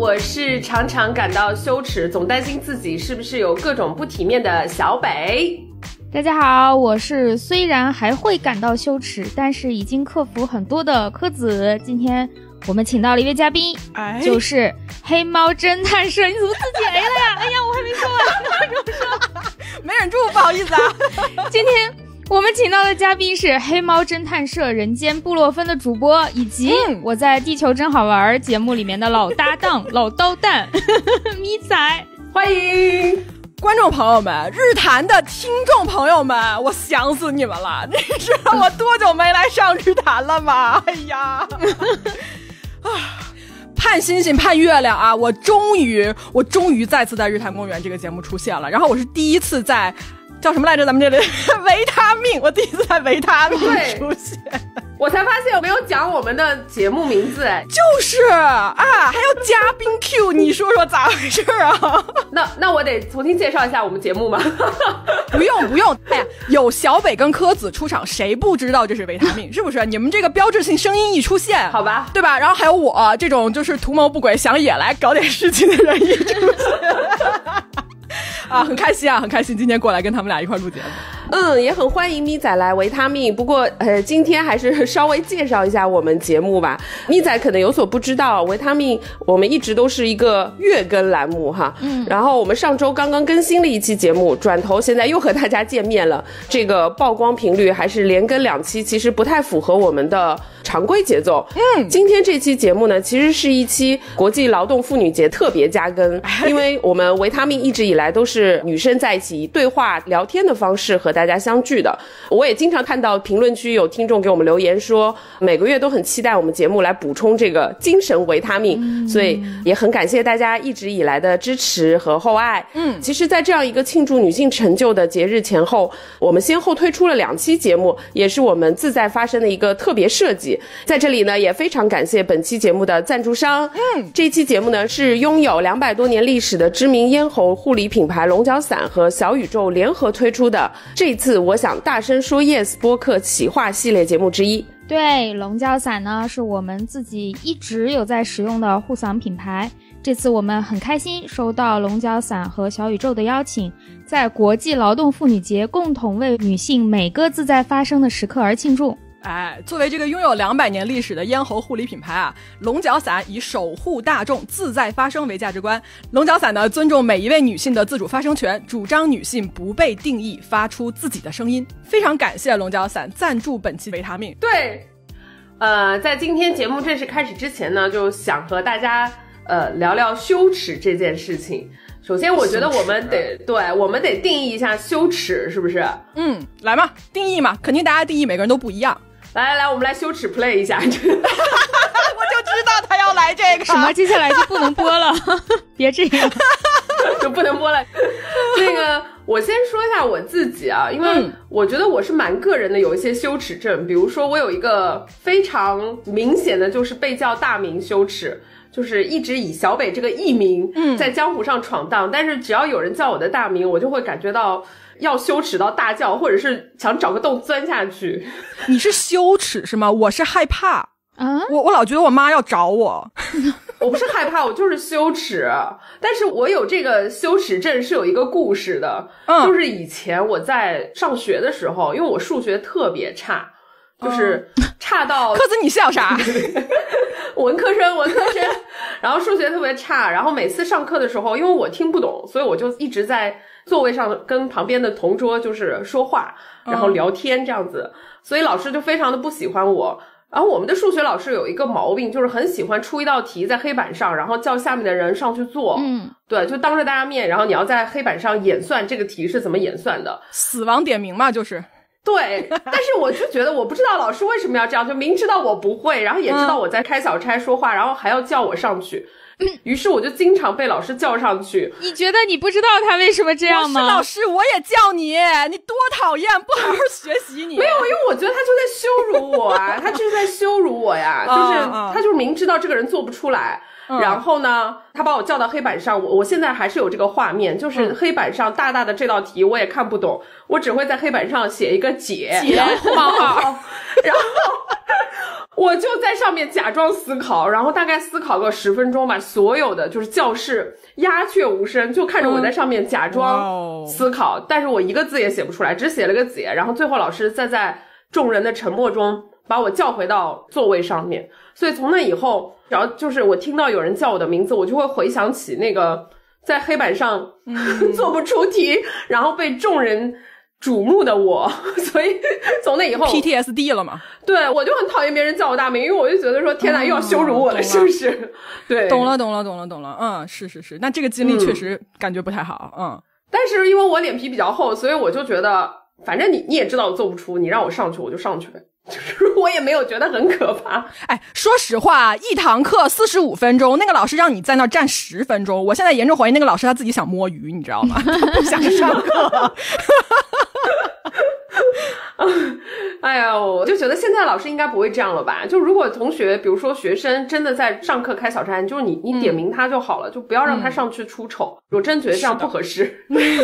我是常常感到羞耻，总担心自己是不是有各种不体面的小北。 大家好，我是虽然还会感到羞耻，但是已经克服很多的柯子。今天我们请到了一位嘉宾，就是黑猫侦探社。你怎么自己了呀？哎呀，我还没说完， 没忍住，不好意思啊。 今天我们请到的嘉宾是黑猫侦探社人间布洛芬的主播，以及我在地球真好玩节目里面的老搭档老刀蛋咪仔。 欢迎观众朋友们，日坛的听众朋友们，我想死你们了！你知道我多久没来上日坛了吗？哎呀，盼星星盼月亮啊！我终于再次在日坛公园这个节目出现了。然后我是第一次在叫什么来着？咱们这里维他命，我第一次在维他命出现。 我才发现我没有讲我们的节目名字。 就是啊，还有嘉宾 Q， 你说说咋回事啊？ 那我得重新介绍一下我们节目吗？ 不用，哎呀，有小北跟柯子出场，谁不知道这是维他命？是不是？你们这个标志性声音一出现， 好吧， 对吧？然后还有我这种就是图谋不轨想也来搞点事情的人一出现。啊，很开心今天过来跟他们俩一块录节目。 也很欢迎咪仔来维他命。不过今天还是稍微介绍一下我们节目吧。咪仔可能有所不知道，维他命我们一直都是一个月更栏目哈。然后我们上周刚刚更新了一期节目，转头现在又和大家见面了。这个曝光频率还是连更2期，其实不太符合我们的常规节奏。今天这期节目呢，其实是一期国际劳动妇女节特别加更，因为我们维他命一直以来都是女生在一起以对话聊天的方式和大家相聚的。我也经常看到评论区有听众给我们留言说，每个月都很期待我们节目来补充这个精神维他命，所以也很感谢大家一直以来的支持和厚爱。其实在这样一个庆祝女性成就的节日前后，我们先后推出了2期节目，也是我们自在发生的一个特别设计。在这里呢，也非常感谢本期节目的赞助商。这期节目呢是拥有200多年历史的知名咽喉护理品牌龙角散和小宇宙联合推出的这次我想大声说 yes 播客企划系列节目之一。 对，龙角散呢是我们自己一直有在使用的护嗓品牌。这次我们很开心收到龙角散和小宇宙的邀请，在国际劳动妇女节共同为女性每个自在发声的时刻而庆祝。 作为这个拥有200年历史的咽喉护理品牌啊，龙角散以守护大众自在发声为价值观。龙角散呢，尊重每一位女性的自主发声权，主张女性不被定义，发出自己的声音。非常感谢龙角散赞助本期维他命。 对，在今天节目正式开始之前呢，就想和大家聊聊羞耻这件事情。首先我觉得我们得定义一下羞耻，是不是？ 来嘛，定义嘛，肯定大家定义每个人都不一样。 来，我们来羞耻 play 一下。我就知道他要来这个。 什么？接下来就不能播了？别这样， 就不能播了。那个，我先说一下我自己啊，因为我觉得我是蛮个人的，有一些羞耻症。比如说，我有一个非常明显的，就是被叫大名羞耻。就是一直以小北这个艺名在江湖上闯荡，但是只要有人叫我的大名，我就会感觉到要羞耻到大叫，或者是想找个洞钻下去。 你是羞耻是吗？我是害怕啊！我老觉得我妈要找我。 我不是害怕，我就是羞耻。但是我有这个羞耻症是有一个故事的，就是以前我在上学的时候，因为我数学特别差，就是差到柯子你笑啥？ 文科生，然后数学特别差，然后每次上课的时候，因为我听不懂，所以我就一直在座位上跟旁边的同桌就是说话，然后聊天这样子，所以老师就非常的不喜欢我。然后我们的数学老师有一个毛病，就是很喜欢出一道题在黑板上，然后叫下面的人上去做。对，就当着大家面，然后你要在黑板上演算这个题是怎么演算的， 死亡点名嘛，就是。 对，但是我就觉得我不知道老师为什么要这样，就明知道我不会，然后也知道我在开小差说话，然后还要叫我上去。于是我就经常被老师叫上去。 你觉得你不知道他为什么这样吗？ 我是老师，我也叫你，你多讨厌，不好好学习你。 没有，因为我觉得他就在羞辱我啊，他就是在羞辱我呀，就是他就是明知道这个人做不出来。然后呢，他把我叫到黑板上，我现在还是有这个画面，就是黑板上大大的这道题我也看不懂，我只会在黑板上写一个解，然后我就在上面假装思考，然后大概思考个10分钟吧，所有的就是教室鸦雀无声，就看着我在上面假装思考，但是我一个字也写不出来，只写了个解，然后最后老师再在众人的沉默中把我叫回到座位上面。所以从那以后，只要就是我听到有人叫我的名字，我就会回想起那个在黑板上做不出题，然后被众人瞩目的我，所以从那以后 PTSD 了嘛？ 对，我就很讨厌别人叫我大名，因为我就觉得说天哪，又要羞辱我了，是不是？对， 懂了。是，那这个经历确实感觉不太好， 但是因为我脸皮比较厚，所以我就觉得，反正你也知道我做不出，你让我上去我就上去呗。就是我也没有觉得很可怕。 哎，说实话，一堂课45分钟，那个老师让你在那儿站10分钟，我现在严重怀疑那个老师他自己想摸鱼，你知道吗？不想上课。 哎呀，我就觉得现在老师应该不会这样了吧？就如果同学，比如说学生真的在上课开小差，就是你点名他就好了，就不要让他上去出丑。我真觉得这样不合适。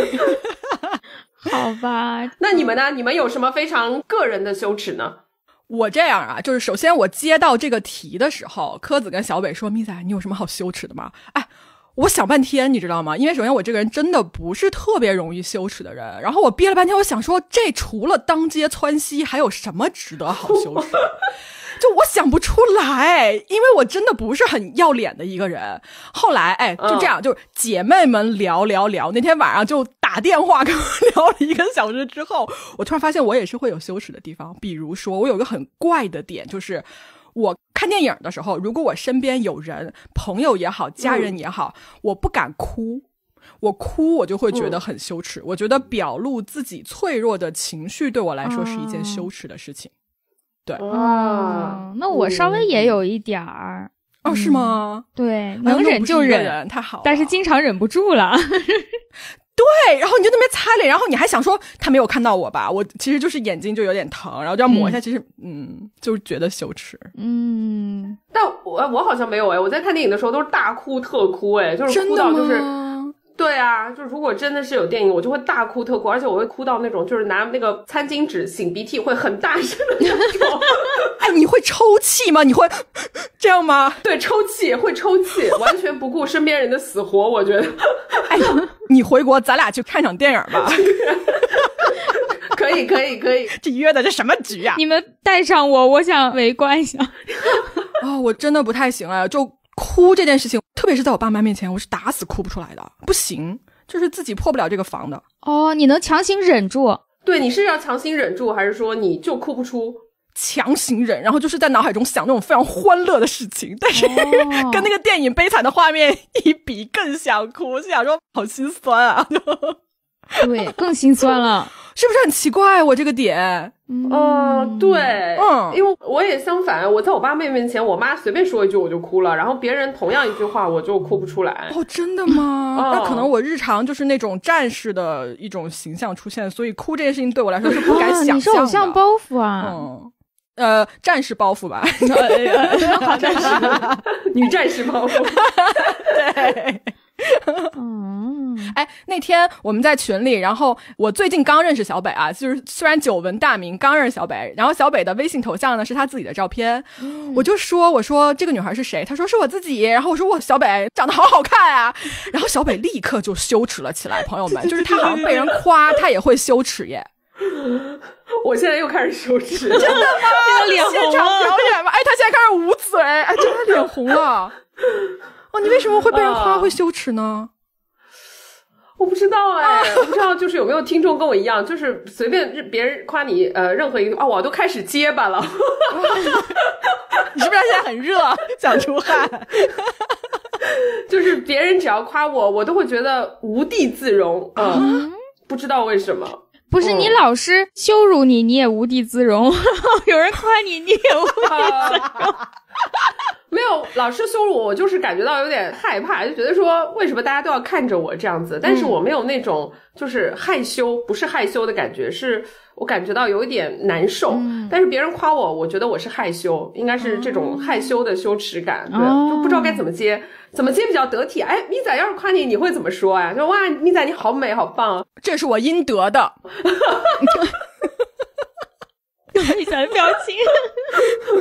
好吧， 那你们呢？你们有什么非常个人的羞耻呢？ 我这样啊，就是首先我接到这个题的时候，柯子跟小北说：“咪仔，你有什么好羞耻的吗？”哎，我想半天，你知道吗？因为首先我这个人真的不是特别容易羞耻的人，然后我憋了半天，我想说，这除了当街窜稀，还有什么值得好羞耻？就我想不出来，因为我真的不是很要脸的一个人。后来，就这样，就是姐妹们聊，那天晚上就打电话跟我聊了1个小时之后，我突然发现我也是会有羞耻的地方。比如说，我有个很怪的点，就是我看电影的时候，如果我身边有人，朋友也好，家人也好，我不敢哭。我哭我就会觉得很羞耻，我觉得表露自己脆弱的情绪对我来说是一件羞耻的事情。对， 那我稍微也有一点儿。 是吗？ 对，能忍就忍， 太好了。 但是经常忍不住了。 对，然后你就那边擦脸，然后你还想说他没有看到我吧？我其实就是眼睛就有点疼，然后就要抹一下，其实就是觉得羞耻。 但我好像没有我在看电影的时候都是大哭特哭就是哭到就是。对啊，就如果真的是有电影，我就会大哭特哭，而且我会哭到那种就是拿那个餐巾纸擤鼻涕会很大声的那种。 哎，你会抽泣吗？你会这样吗？ 对，抽泣，会抽泣，完全不顾身边人的死活，我觉得。 哎，你回国咱俩去看场电影吧。 可以。 这约的这什么局啊？ 你们带上我想围观一下。 我真的不太行了，就哭这件事情，特别是在我爸妈面前，我是打死哭不出来的，不行，就是自己破不了这个防的。 你能强行忍住？ 对，你是要强行忍住，还是说你就哭不出？ 强行忍，然后就是在脑海中想那种非常欢乐的事情，但是跟那个电影悲惨的画面一比，更想哭，就想说好心酸啊。 对，更心酸了。 是不是很奇怪我这个点？ 对，因为我也相反，我在我爸妹面前，我妈随便说一句我就哭了，然后别人同样一句话我就哭不出来。 真的吗？那可能我日常就是那种战士的一种形象出现，所以哭这件事情对我来说是不敢想象的。 你是偶像包袱啊？ 战士包袱吧。 好战士，女战士包袱。 对。哎，那天我们在群里，然后我最近刚认识小北啊，就是虽然久闻大名，刚认识小北，然后小北的微信头像呢是他自己的照片，我说这个女孩是谁？他说是我自己，然后我说我小北长得好好看啊，然后小北立刻就羞耻了起来，朋友们，就是他好像被人夸，他也会羞耻耶。 我现在又开始羞耻， 真的吗？ 脸红了， 现场表演吗？哎，他现在开始捂嘴，哎，真的脸红了。你为什么会被人夸会羞耻呢？ 我不知道我不知道，就是有没有听众跟我一样，就是随便别人夸你任何一个我都开始结巴了。 你是不是现在很热，想出汗？ 就是别人只要夸我都会觉得无地自容。不知道为什么。 不是你老师羞辱你，你也无地自容；有人夸你，你也无地自容。 没有，老师羞辱我就是感觉到有点害怕，就觉得说为什么大家都要看着我这样子，但是我没有那种就是害羞，不是害羞的感觉，是我感觉到有一点难受。但是别人夸我觉得我是害羞，应该是这种害羞的羞耻感。对，就不知道该怎么接比较得体。哎，咪仔要是夸你会怎么说呀？说哇，咪仔你好美好棒， 这是我应得的。 咪仔的表情。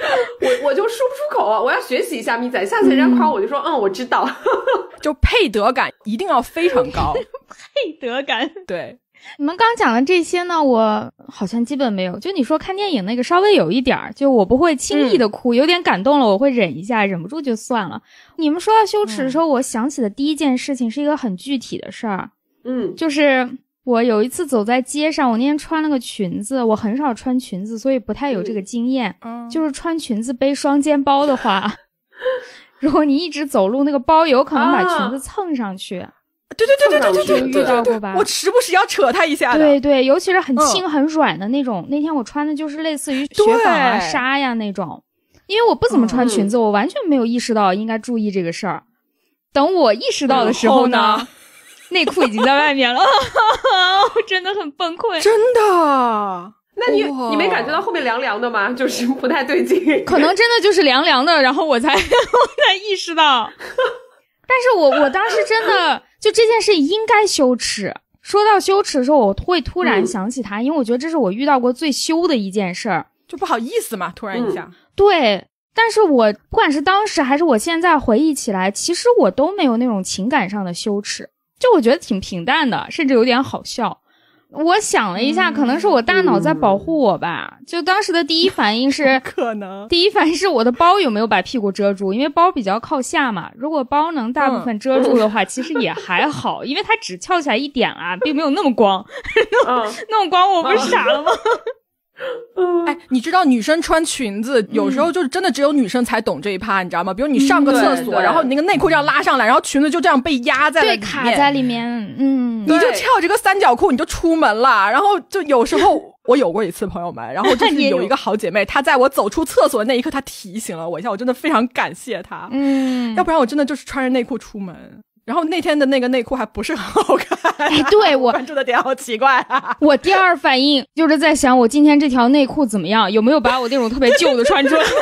我就说不出口啊！我要学习一下咪仔，下次人家夸我就说我知道。 就配得感一定要非常高。 配得感， 对。 你们刚讲的这些呢，我好像基本没有。就你说看电影那个稍微有一点，就我不会轻易的哭，有点感动了我会忍一下，忍不住就算了。你们说到羞耻的时候，我想起的第一件事情是一个很具体的事儿。就是我有一次走在街上，我那天穿了个裙子，我很少穿裙子，所以不太有这个经验。就是穿裙子背双肩包的话，如果你一直走路，那个包有可能把裙子蹭上去。 对， 遇到过吧？ 我时不时要扯它一下的。 对对，尤其是很轻很软的那种。那天我穿的就是类似于雪纺啊、纱呀那种。因为我不怎么穿裙子，我完全没有意识到应该注意这个事儿。等我意识到的时候呢，内裤已经在外面了，我真的很崩溃。 真的？ 那你没感觉到后面凉凉的吗？就是不太对劲。 可能真的就是凉凉的，然后我才意识到。但是我当时真的就这件事应该羞耻。说到羞耻的时候，我会突然想起它，因为我觉得这是我遇到过最羞的一件事儿， 就不好意思嘛，突然一下。 对，但是我不管是当时还是我现在回忆起来，其实我都没有那种情感上的羞耻，就我觉得挺平淡的，甚至有点好笑。我想了一下，可能是我大脑在保护我吧。就当时的第一反应是，第一反应是我的包有没有把屁股遮住，因为包比较靠下嘛。如果包能大部分遮住的话，其实也还好，因为它只翘起来一点啊，并没有那么光。那种光我不是傻了吗？ 哎，你知道女生穿裙子有时候就是真的只有女生才懂这一趴，你知道吗？比如你上个厕所，然后你那个内裤这样拉上来，然后裙子就这样被压在了里面， 对，卡在里面， 你就翘这个三角裤你就出门了。然后就有时候我有过一次朋友们，然后就是有一个好姐妹，她在我走出厕所的那一刻她提醒了我一下，我真的非常感谢她。要不然我真的就是穿着内裤出门。然后那天的那个内裤还不是很好看。 哎，对，我关注的点好奇怪啊。 我第二反应就是在想，我今天这条内裤怎么样，有没有把我那种特别旧的穿出来。已经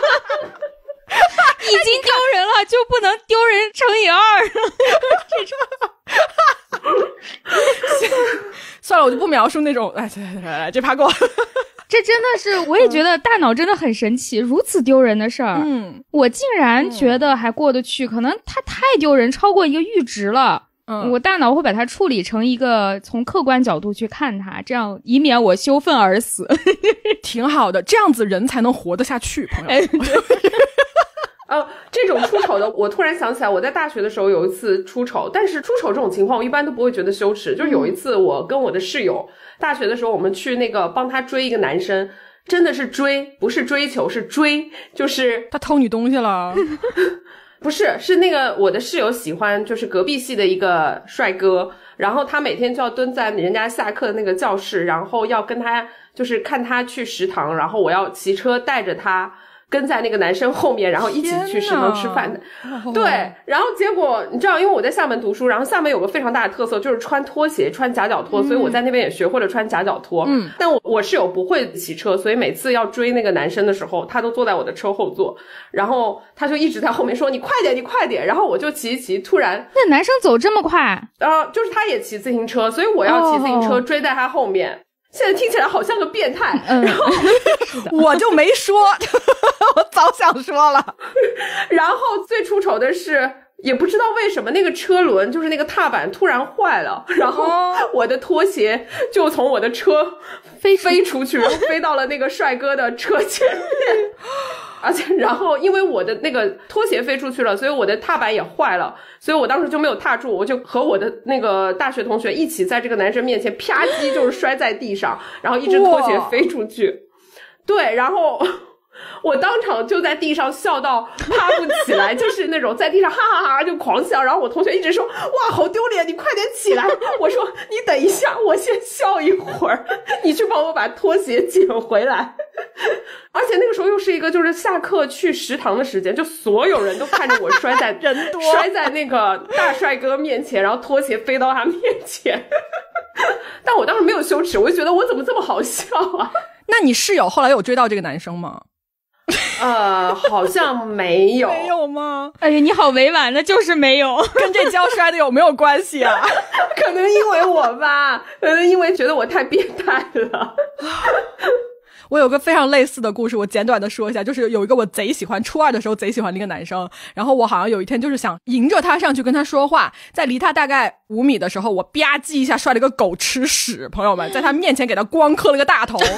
丢人了，就不能丢人乘以2。 算了，我就不描述那种。来，这趴过。 这真的是，我也觉得大脑真的很神奇，如此丢人的事儿，我竟然觉得还过得去，可能它太丢人，超过一个阈值了。我大脑会把它处理成一个从客观角度去看它，这样以免我羞愤而死。 挺好的，这样子人才能活得下去，朋友。 这种出丑的，我突然想起来，我在大学的时候有一次出丑，但是出丑这种情况我一般都不会觉得羞耻。就是有一次我跟我的室友，大学的时候我们去那个帮他追一个男生，真的是追，不是追求，是追，就是他偷你东西了。 不是，是那个我的室友喜欢就是隔壁系的一个帅哥，然后他每天就要蹲在人家下课的那个教室，然后要跟他就是看他去食堂，然后我要骑车带着他跟在那个男生后面，然后一起去食堂吃饭的。对，然后结果你知道，因为我在厦门读书，然后厦门有个非常大的特色就是穿拖鞋，穿夹脚拖，所以我在那边也学会了穿夹脚拖。但我室友不会骑车，所以每次要追那个男生的时候，他都坐在我的车后座，然后他就一直在后面说你快点你快点，然后我就骑一骑，突然那男生走这么快， 就是他也骑自行车，所以我要骑自行车追在他后面。现在听起来好像个变态，然后我就没说，我早想说了。 然后最出丑的是，也不知道为什么那个车轮就是那个踏板突然坏了，然后我的拖鞋就从我的车飞出去，然后飞到了那个帅哥的车前面。而且然后因为我的那个拖鞋飞出去了，所以我的踏板也坏了，所以我当时就没有踏住，我就和我的那个大学同学一起在这个男生面前啪叽就是摔在地上，然后一只拖鞋飞出去。对，然后我当场就在地上笑到趴不起来，就是那种在地上哈哈哈就狂笑，然后我同学一直说哇好丢脸，你快点起来。我说你等一下，我先笑一会儿，你去帮我把拖鞋捡回来。而且那个时候又是一个就是下课去食堂的时间，就所有人都看着我摔在摔在那个大帅哥面前，然后拖鞋飞到他面前。但我当时没有羞耻，我就觉得我怎么这么好笑啊。 那你室友后来有追到这个男生吗？ 好像没有。 没有吗？ 哎呀，你好委婉，那就是没有。 跟这跤摔的有没有关系啊？ 可能因为我吧，可能因为觉得我太变态了。 我有个非常类似的故事，我简短的说一下，就是有一个我贼喜欢，初二的时候贼喜欢的一个男生，然后我好像有一天就是想迎着他上去跟他说话，在离他大概5米的时候，我吧唧一下摔了个狗吃屎，朋友们，在他面前给他咣磕了个大头。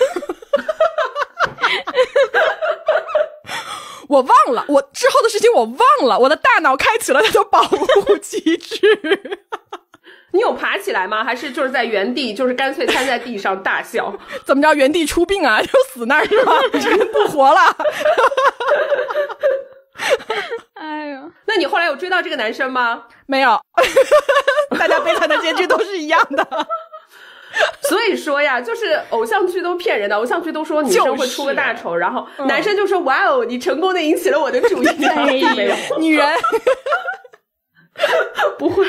我忘了，我之后的事情我忘了，我的大脑开启了它的保护机制。 你有爬起来吗？还是就是在原地，就是干脆瘫在地上大笑？ 怎么着，原地出殡啊？就死那儿是吧？真不活了。 哎呀， 那你后来有追到这个男生吗？ 没有。大家悲惨的结局都是一样的。 所以说呀，就是偶像剧都骗人的，偶像剧都说女生会出个大丑，然后男生就说哇哦，你成功的引起了我的注意。没有， 女人不会。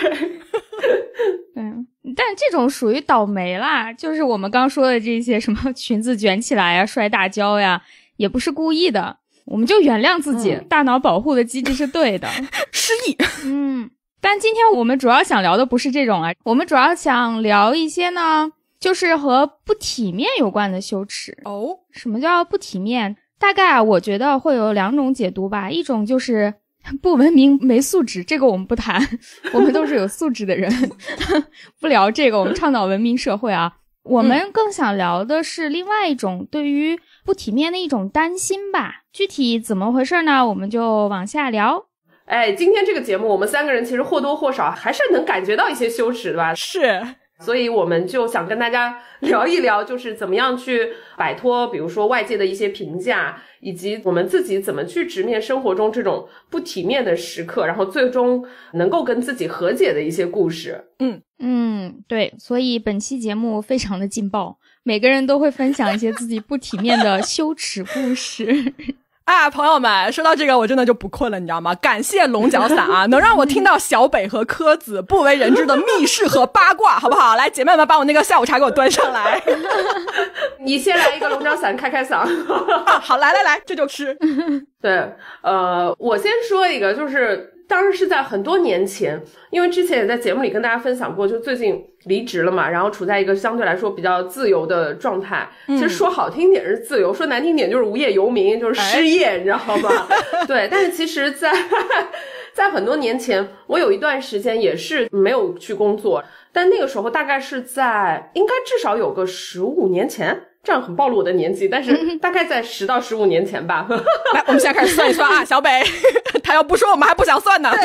但这种属于倒霉啦，就是我们刚说的这些什么裙子卷起来呀、摔大跤呀，也不是故意的，我们就原谅自己，大脑保护的机制是对的。 失忆。 但今天我们主要想聊的不是这种啊，我们主要想聊一些呢，就是和不体面有关的羞耻。 哦， 什么叫不体面？大概我觉得会有2种解读吧，一种就是不文明没素质，这个我们不谈，我们都是有素质的人。不聊这个，我们倡导文明社会啊。我们更想聊的是另外一种对于不体面的一种担心吧。具体怎么回事呢？我们就往下聊。 哎，今天这个节目我们3个人其实或多或少还是能感觉到一些羞耻的吧？ 是。 所以我们就想跟大家聊一聊，就是怎么样去摆脱比如说外界的一些评价，以及我们自己怎么去直面生活中这种不体面的时刻，然后最终能够跟自己和解的一些故事。 对，所以本期节目非常的劲爆，每个人都会分享一些自己不体面的羞耻故事。 啊，朋友们，说到这个我真的就不困了，你知道吗？感谢龙角散啊，能让我听到小北和柯子不为人知的密室和八卦，好不好？来，姐妹们，把我那个下午茶给我端上来。 你先来一个龙角散开开嗓。 啊，好，来，这就吃。 对，我先说一个，就是当时是在很多年前，因为之前也在节目里跟大家分享过，就最近离职了嘛，然后处在一个相对来说比较自由的状态。其实说好听点是自由，说难听点就是无业游民，就是失业，你知道吗？对，但是其实在很多年前，我有一段时间也是没有去工作，但那个时候大概是在应该至少有个15年前。这样很暴露我的年纪，但是大概在10到15年前吧。 来，我们现在开始算一算啊，小北，他要不说我们还不想算呢。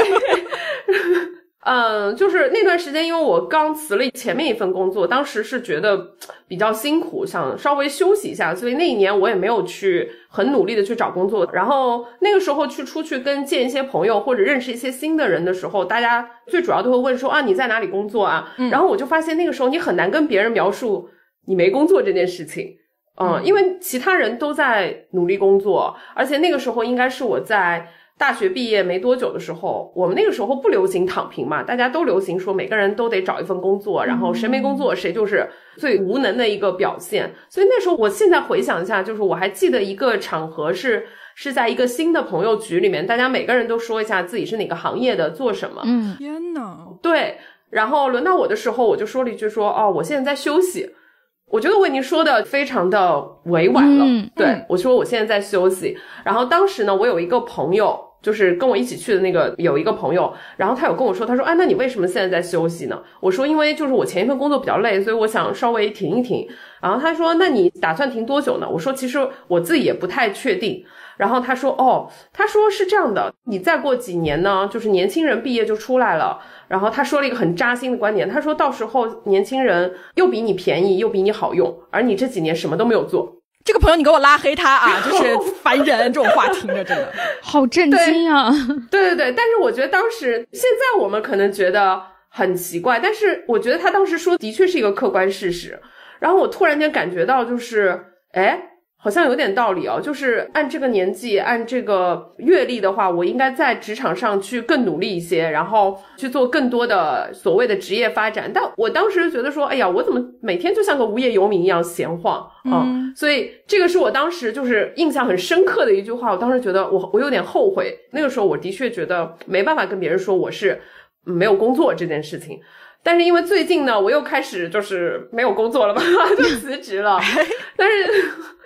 就是那段时间，因为我刚辞了前面一份工作，当时是觉得比较辛苦，想稍微休息一下，所以那一年我也没有去很努力的去找工作。然后那个时候出去跟见一些朋友或者认识一些新的人的时候，大家最主要都会问说啊，你在哪里工作啊？然后我就发现那个时候你很难跟别人描述你没工作这件事情。因为其他人都在努力工作，而且那个时候应该是我在大学毕业没多久的时候，我们那个时候不流行躺平嘛，大家都流行说每个人都得找一份工作，然后谁没工作谁就是最无能的一个表现。所以那时候我现在回想一下，就是我还记得一个场合是在一个新的朋友局里面，大家每个人都说一下自己是哪个行业的，做什么。 天哪。 对，然后轮到我的时候，我就说了一句说我现在在休息。我觉得我已经说的非常的委婉了。对，我说我现在在休息。然后当时呢，我有一个朋友，就是跟我一起去的那个有一个朋友，然后他有跟我说，他说那你为什么现在在休息呢？我说因为就是我前一份工作比较累，所以我想稍微停一停。然后他说那你打算停多久呢？我说其实我自己也不太确定。然后他说他说是这样的，你再过几年呢，就是年轻人毕业就出来了。然后他说了一个很扎心的观点，他说到时候年轻人又比你便宜又比你好用，而你这几年什么都没有做。 这个朋友你给我拉黑他啊，就是烦人，这种话听着真的好震惊啊。 对，但是我觉得当时现在我们可能觉得很奇怪，但是我觉得他当时说的确是一个客观事实。然后我突然间感觉到就是好像有点道理哦，就是按这个年纪按这个阅历的话，我应该在职场上去更努力一些，然后去做更多的所谓的职业发展。但我当时觉得说哎呀，我怎么每天就像个无业游民一样闲晃所以这个是我当时就是印象很深刻的一句话。我当时觉得我有点后悔，那个时候我的确觉得没办法跟别人说我是没有工作这件事情。但是因为最近呢，我又开始就是没有工作了嘛，就辞职了。但是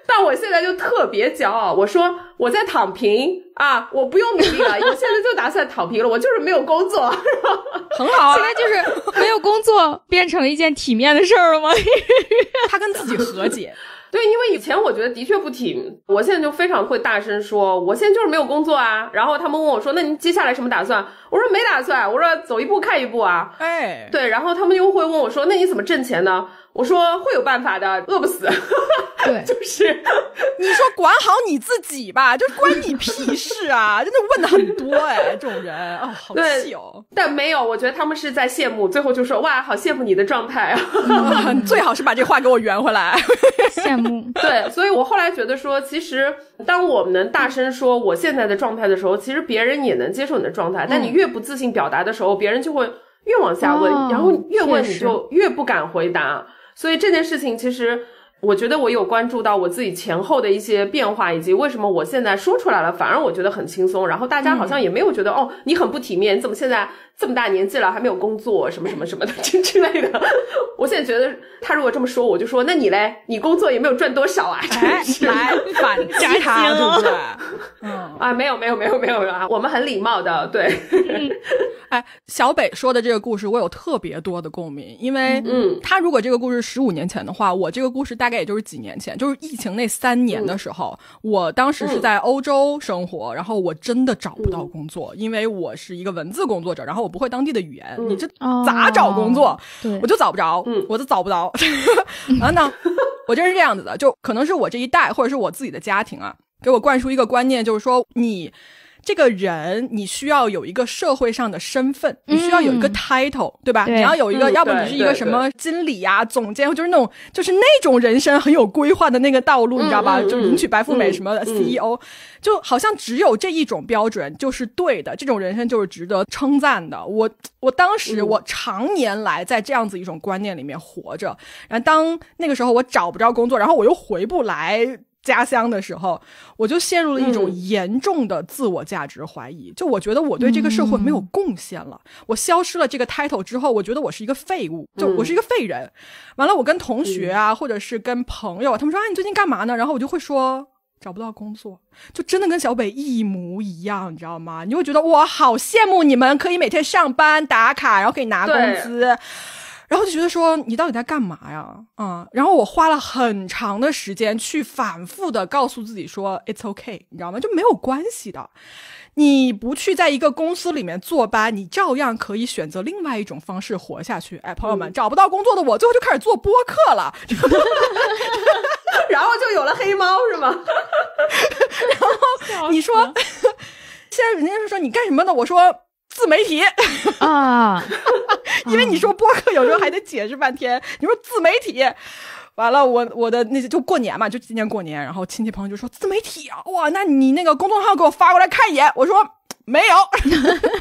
但我现在就特别骄傲，我说我在躺平啊，我不用努力了，我现在就打算躺平了，我就是没有工作。 很好啊， 现在就是没有工作变成了一件体面的事儿了吗？ 他跟自己和解。 对，因为以前我觉得的确不挺，我现在就非常会大声说，我现在就是没有工作啊。然后他们问我说，那你接下来什么打算？我说没打算，我说走一步看一步啊。 哎， 对，然后他们又会问我说，那你怎么挣钱呢？我说会有办法的，饿不死。 对， 就是你说管好你自己吧，就关你屁事啊！真的问的很多哎，这种人哦，好气哦。 但没有，我觉得他们是在羡慕，最后就说哇，好羡慕你的状态啊。 最好是把这话给我圆回来。 羡慕。 对，所以我后来觉得说，其实当我们能大声说我现在的状态的时候，其实别人也能接受你的状态。但你越不自信表达的时候，别人就会越往下问，然后越问你就越不敢回答。所以这件事情其实我觉得我有关注到我自己前后的一些变化，以及为什么我现在说出来了反而我觉得很轻松，然后大家好像也没有觉得哦你很不体面，你怎么现在这么大年纪了还没有工作什么什么什么的之类的。我现在觉得他如果这么说，我就说那你嘞，你工作也没有赚多少啊。 来反击他，对不对？ 啊，没有啊，我们很礼貌的，对。 哎，小北说的这个故事我有特别多的共鸣，因为他如果这个故事15年前的话，我这个故事大概也就是几年前，就是疫情那3年的时候，我当时是在欧洲生活，然后我真的找不到工作，因为我是一个文字工作者，然后我不会当地的语言，你这咋找工作？我就找不着，我就找不着。然后呢，我真是这样子的，就可能是我这一代或者是我自己的家庭啊，给我灌输一个观念，就是说你这个人你需要有一个社会上的身份，你需要有一个 title， 对吧？你要有一个，要不你是一个什么经理啊、总监，就是那种人生很有规划的那个道路，你知道吧？就迎娶白富美什么的 CEO，就好像只有这一种标准就是对的，这种人生就是值得称赞的。我当时我常年来在这样子一种观念里面活着，然后当那个时候我找不着工作，然后我又回不来家乡的时候，我就陷入了一种严重的自我价值怀疑，就我觉得我对这个社会没有贡献了，我消失了这个 title 之后，我觉得我是一个废物，就我是一个废人。完了我跟同学啊或者是跟朋友，他们说啊你最近干嘛呢，然后我就会说找不到工作，就真的跟小北一模一样，你知道吗？你会觉得我好羡慕你们可以每天上班打卡，然后可以拿工资，然后就觉得说你到底在干嘛呀？然后我花了很长的时间去反复的告诉自己说 it's okay， 你知道吗？就没有关系的，你不去在一个公司里面坐班，你照样可以选择另外一种方式活下去。哎，朋友们，找不到工作的我最后就开始做播客了。 然后就有了黑猫是吗？ 然后你说现在人家说你干什么的，我说自媒体啊， 因为你说播客有时候还得解释半天，你说自媒体，完了我的那就过年嘛，就今年过年，然后亲戚朋友就说自媒体啊，哇，那你那个公众号给我发过来看一眼，我说没有。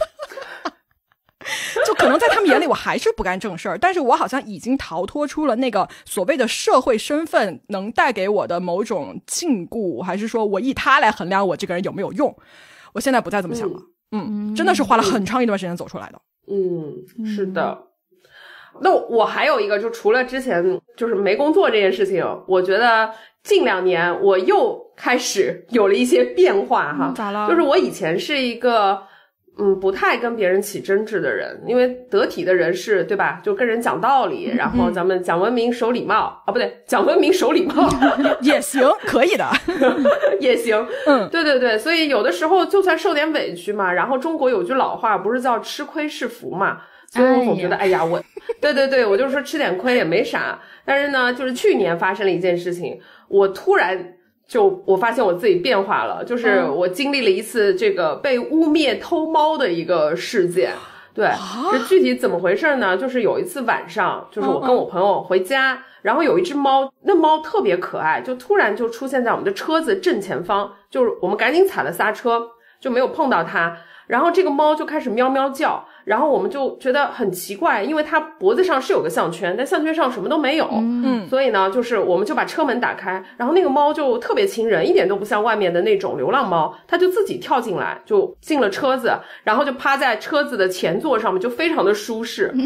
就可能在他们眼里我还是不干正事儿，但是我好像已经逃脱出了那个所谓的社会身份能带给我的某种禁锢，还是说我以它来衡量我这个人有没有用，我现在不再这么想了。真的是花了很长一段时间走出来的。 是的。那我还有一个，就除了之前就是没工作这件事情，我觉得近2年我又开始有了一些变化哈。 咋了？ 就是我以前是一个不太跟别人起争执的人，因为得体的人是对吧，就跟人讲道理，然后咱们讲文明守礼貌啊，不对，讲文明守礼貌也行，可以的也行。对对对，所以有的时候就算受点委屈嘛，然后中国有句老话不是叫吃亏是福嘛，所以我总觉得哎呀我对对对，我就说吃点亏也没啥。但是呢就是去年发生了一件事情，我突然我发现我自己变化了，就是我经历了一次这个被污蔑偷猫的一个事件。对，这具体怎么回事呢？就是有一次晚上，就是我跟我朋友回家，然后有一只猫，那猫特别可爱，就突然就出现在我们的车子正前方，就是我们赶紧踩了刹车，就没有碰到它。然后这个猫就开始喵喵叫，然后我们就觉得很奇怪，因为它脖子上是有个项圈，但项圈上什么都没有。所以呢就是我们就把车门打开，然后那个猫就特别亲人，一点都不像外面的那种流浪猫，它就自己跳进来，就进了车子，然后就趴在车子的前座上面，就非常的舒适。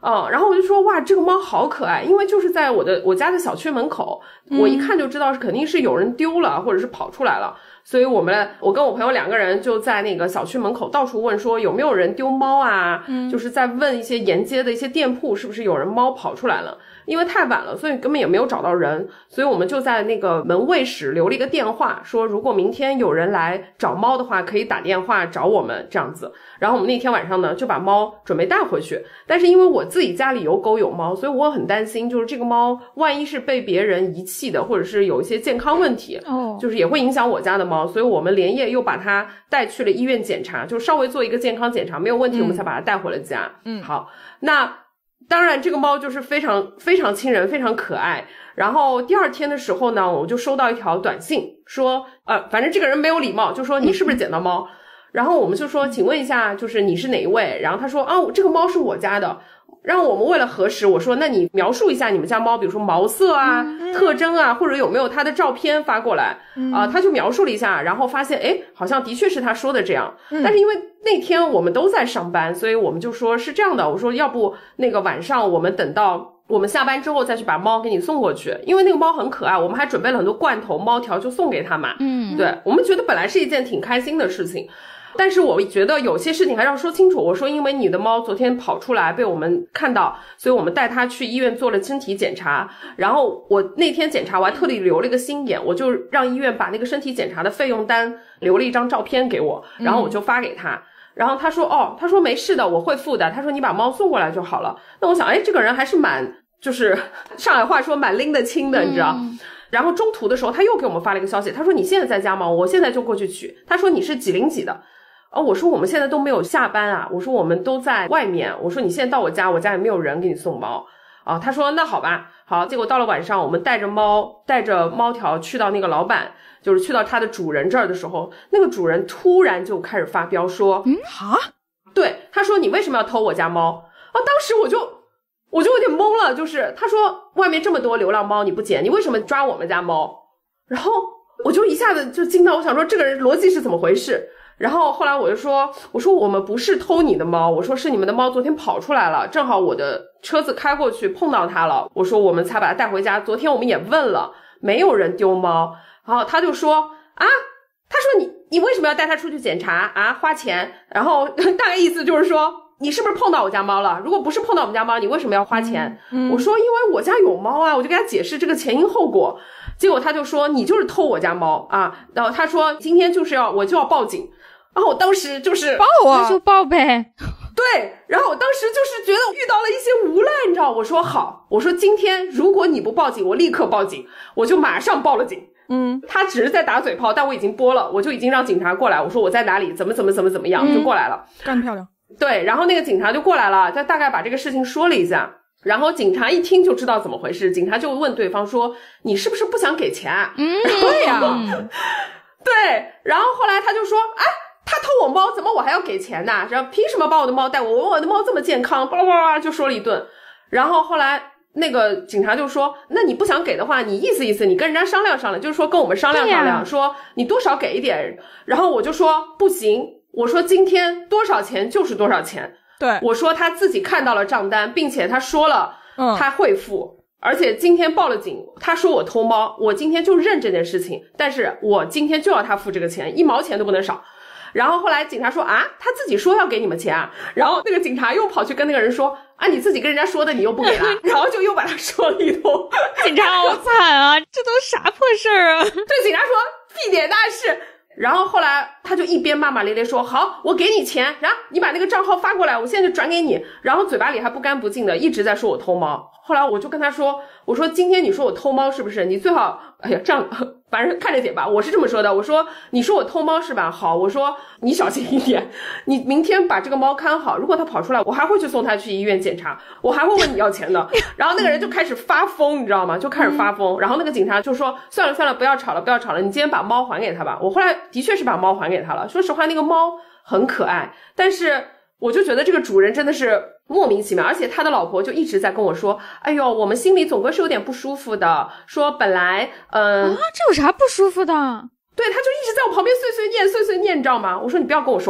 然后我就说哇，这个猫好可爱，因为就是在我家的小区门口，我一看就知道肯定是有人丢了或者是跑出来了，所以我跟我朋友2个人就在那个小区门口到处问说有没有人丢猫啊，就是在问一些沿街的一些店铺是不是有人猫跑出来了，因为太晚了，所以根本也没有找到人，所以我们就在那个门卫室留了一个电话，说如果明天有人来找猫的话可以打电话找我们这样子。然后我们那天晚上呢就把猫准备带回去，但是因为我自己家里有狗有猫，所以我很担心就是这个猫万一是被别人遗弃的，或者是有一些健康问题，就是也会影响我家的猫，所以我们连夜又把它带去了医院检查，就稍微做一个健康检查没有问题，我们才把它带回了家。好，那当然这个猫就是非常非常亲人，非常可爱。然后第2天的时候呢，我就收到一条短信说反正这个人没有礼貌，就说你是不是捡到猫，然后我们就说请问一下就是你是哪一位，然后他说这个猫是我家的，然后我们为了核实，我说那你描述一下你们家猫比如说毛色啊特征啊，或者有没有他的照片发过来他就描述了一下，然后发现好像的确是他说的这样，但是因为那天我们都在上班，所以我们就说是这样的，我说要不那个晚上我们等到我们下班之后再去把猫给你送过去，因为那个猫很可爱，我们还准备了很多罐头猫条就送给他嘛。对，我们觉得本来是一件挺开心的事情，但是我觉得有些事情还是要说清楚。我说因为你的猫昨天跑出来被我们看到，所以我们带它去医院做了身体检查，然后我那天检查我还特地留了一个心眼，我就让医院把那个身体检查的费用单留了一张照片给我，然后我就发给他，然后他说没事的，我会付的，他说你把猫送过来就好了。那我想这个人还是就是上海话说蛮拎得清的，你知道。然后中途的时候他又给我们发了一个消息，他说你现在在家吗？我现在就过去取。他说你是几零几的？我说我们现在都没有下班啊，我说我们都在外面，我说你现在到我家也没有人给你送猫他说那好吧。好，结果到了晚上我们带着猫条去到那个老板，就是去到他的主人这儿的时候，那个主人突然就开始发飙说对，他说你为什么要偷我家猫当时我就有点懵了，就是他说外面这么多流浪猫你不捡，你为什么抓我们家猫？然后我就一下子就惊到，我想说这个人逻辑是怎么回事。然后后来我说我们不是偷你的猫，我说是你们的猫昨天跑出来了，正好我的车子开过去碰到它了，我说我们才把它带回家，昨天我们也问了没有人丢猫。然后他就说他说你为什么要带它出去检查花钱？然后大概意思就是说你是不是碰到我家猫了？如果不是碰到我们家猫，你为什么要花钱？我说因为我家有猫啊，我就给他解释这个前因后果。结果他就说你就是偷我家猫然后他说今天我就要报警。然后我当时就是报那就报呗。 对，然后我当时就是觉得遇到了一些无赖，你知道，我说好，我说今天如果你不报警我立刻报警，我就马上报了警。他只是在打嘴炮，但我已经拨了，我就已经让警察过来，我说我在哪里怎么样就过来了。 干得漂亮。 对，然后那个警察就过来了，他大概把这个事情说了一下，然后警察一听就知道怎么回事，警察就问对方说你是不是不想给钱对呀对，然后后来他就说他偷我猫怎么我还要给钱呢？然后凭什么把我的猫带我的猫这么健康，巴拉巴拉就说了一顿。然后后来那个警察就说那你不想给的话你意思意思，你跟人家商量商量，就是说跟我们商量商量，说你多少给一点。然后我就说不行，我说今天多少钱就是多少钱。 对， 我说他自己看到了账单，并且他说了他会付而且今天报了警，他说我偷猫，我今天就认这件事情，但是我今天就要他付这个钱，1毛钱都不能少。然后后来警察说他自己说要给你们钱然后那个警察又跑去跟那个人说你自己跟人家说的你又不给了然后就又把他说了一通。 警察好惨啊，这都啥破事儿啊。 对，警察说屁点大事。然后后来他就一边骂骂咧咧说好我给你钱，然后你把那个账号发过来我现在就转给你，然后嘴巴里还不干不净的一直在说我偷猫。后来我就跟他说，我说今天你说我偷猫是不是，你最好这样反正看着点吧，我是这么说的，我说你说我偷猫是吧，好，我说你小心一点，你明天把这个猫看好，如果它跑出来我还会去送它去医院检查，我还会问你要钱的。然后那个人就开始发疯你知道吗，就开始发疯。然后那个警察就说算了算了不要吵了不要吵了，你今天把猫还给他吧。我后来的确是把猫还给他了，说实话那个猫很可爱，但是我就觉得这个主人真的是莫名其妙，而且他的老婆就一直在跟我说哎呦我们心里总归是有点不舒服的，说本来这有啥不舒服的？ 对，他就一直在我旁边碎碎念你知道吗？我说你不要跟我说话，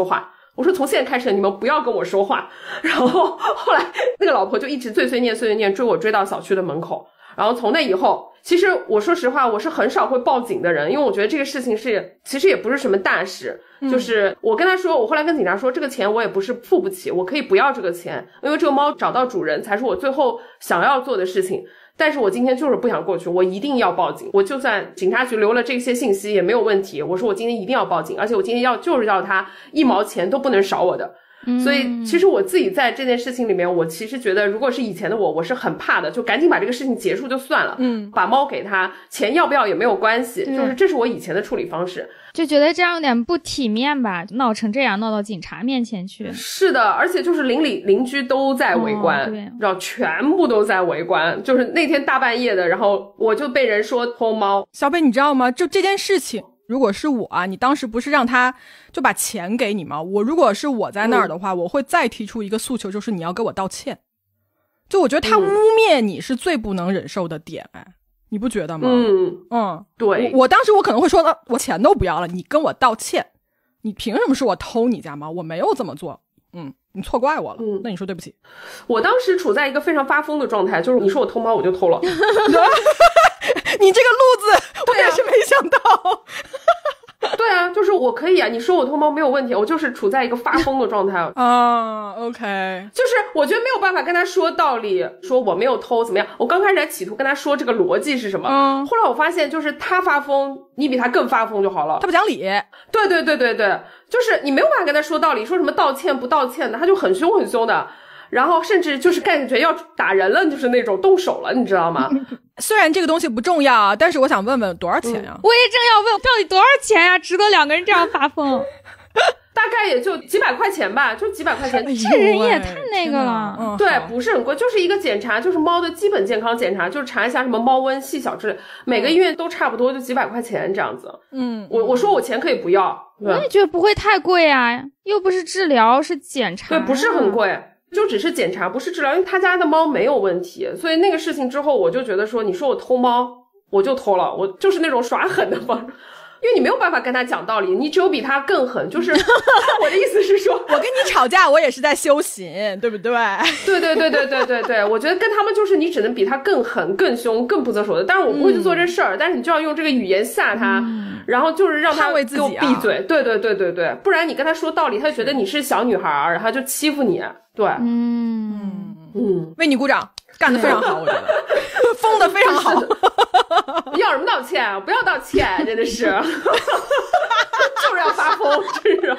我说从现在开始你们不要跟我说话。然后后来那个老婆就一直碎碎念追我追到小区的门口。然后从那以后，其实我说实话，我是很少会报警的人，因为我觉得这个事情其实也不是什么大事。就是我跟他说，我后来跟警察说，这个钱我也不是付不起，我可以不要这个钱，因为这个猫找到主人才是我最后想要做的事情。但是我今天就是不想过去，我一定要报警。我就算警察局留了这些信息也没有问题，我说我今天一定要报警，而且我今天就是要他1毛钱都不能少我的。所以其实我自己在这件事情里面，我其实觉得如果是以前的我是很怕的，就赶紧把这个事情结束就算了，把猫给他，钱要不要也没有关系，就是这是我以前的处理方式， 就觉得这样有点不体面吧，闹成这样，闹到警察面前去。 是的，而且就是邻居都在围观，然后全部都在围观，就是那天大半夜的，然后我就被人说偷猫。 小北你知道吗，就这件事情如果是我啊，你当时不是让他就把钱给你吗？如果是我在那儿的话，我会再提出一个诉求，就是你要给我道歉。就我觉得他污蔑你是最不能忍受的点，你不觉得吗？对。我当时我可能会说我钱都不要了，你跟我道歉，你凭什么说我偷你家猫？我没有这么做。你错怪我了。那你说对不起。 我当时处在一个非常发疯的状态，就是你说我偷猫我就偷了。 你这个路子我也是没想到。 对啊，就是我可以啊，你说我偷猫没有问题，我就是处在一个发疯的状态啊。OK， 就是我觉得没有办法跟他说道理，说我没有偷怎么样。我刚开始还企图跟他说这个逻辑是什么，后来我发现就是他发疯，你比他更发疯就好了。 他不讲理。 对，就是你没有办法跟他说道理，说什么道歉不道歉的，他就很凶很凶的。然后甚至就是感觉要打人了，就是那种动手了，你知道吗？ 虽然这个东西不重要啊，但是我想问问多少钱呀？ 我也正要问到底多少钱呀，值得2个人这样发疯？ 大概也就几百块钱吧，就几百块钱。 这人也太那个了。 对，不是很贵，就是一个检查，就是猫的基本健康检查，就是查一下什么猫瘟、细小之类，每个医院都差不多就几百块钱这样子。我说我钱可以不要， 我也觉得不会太贵啊，又不是治疗，是检查。 对，不是很贵。就只是检查，不是治疗，因为他家的猫没有问题，所以那个事情之后，我就觉得说，你说我偷猫，我就偷了，我就是那种耍狠的方式，因为你没有办法跟他讲道理，你只有比他更狠。就是我的意思是说， 我跟你吵架，我也是在修行，对不对？ 对，我觉得跟他们就是你只能比他更狠、更凶、更不择手段。但是我不会去做这事儿，但是你就要用这个语言吓他，然后就是让他给我闭嘴。对，不然你跟他说道理，他就觉得你是小女孩，然后他就欺负你。对， 为你鼓掌，干得非常好，我觉得疯得非常好。 要什么道歉？不要道歉，真的是，就是要发疯，真是。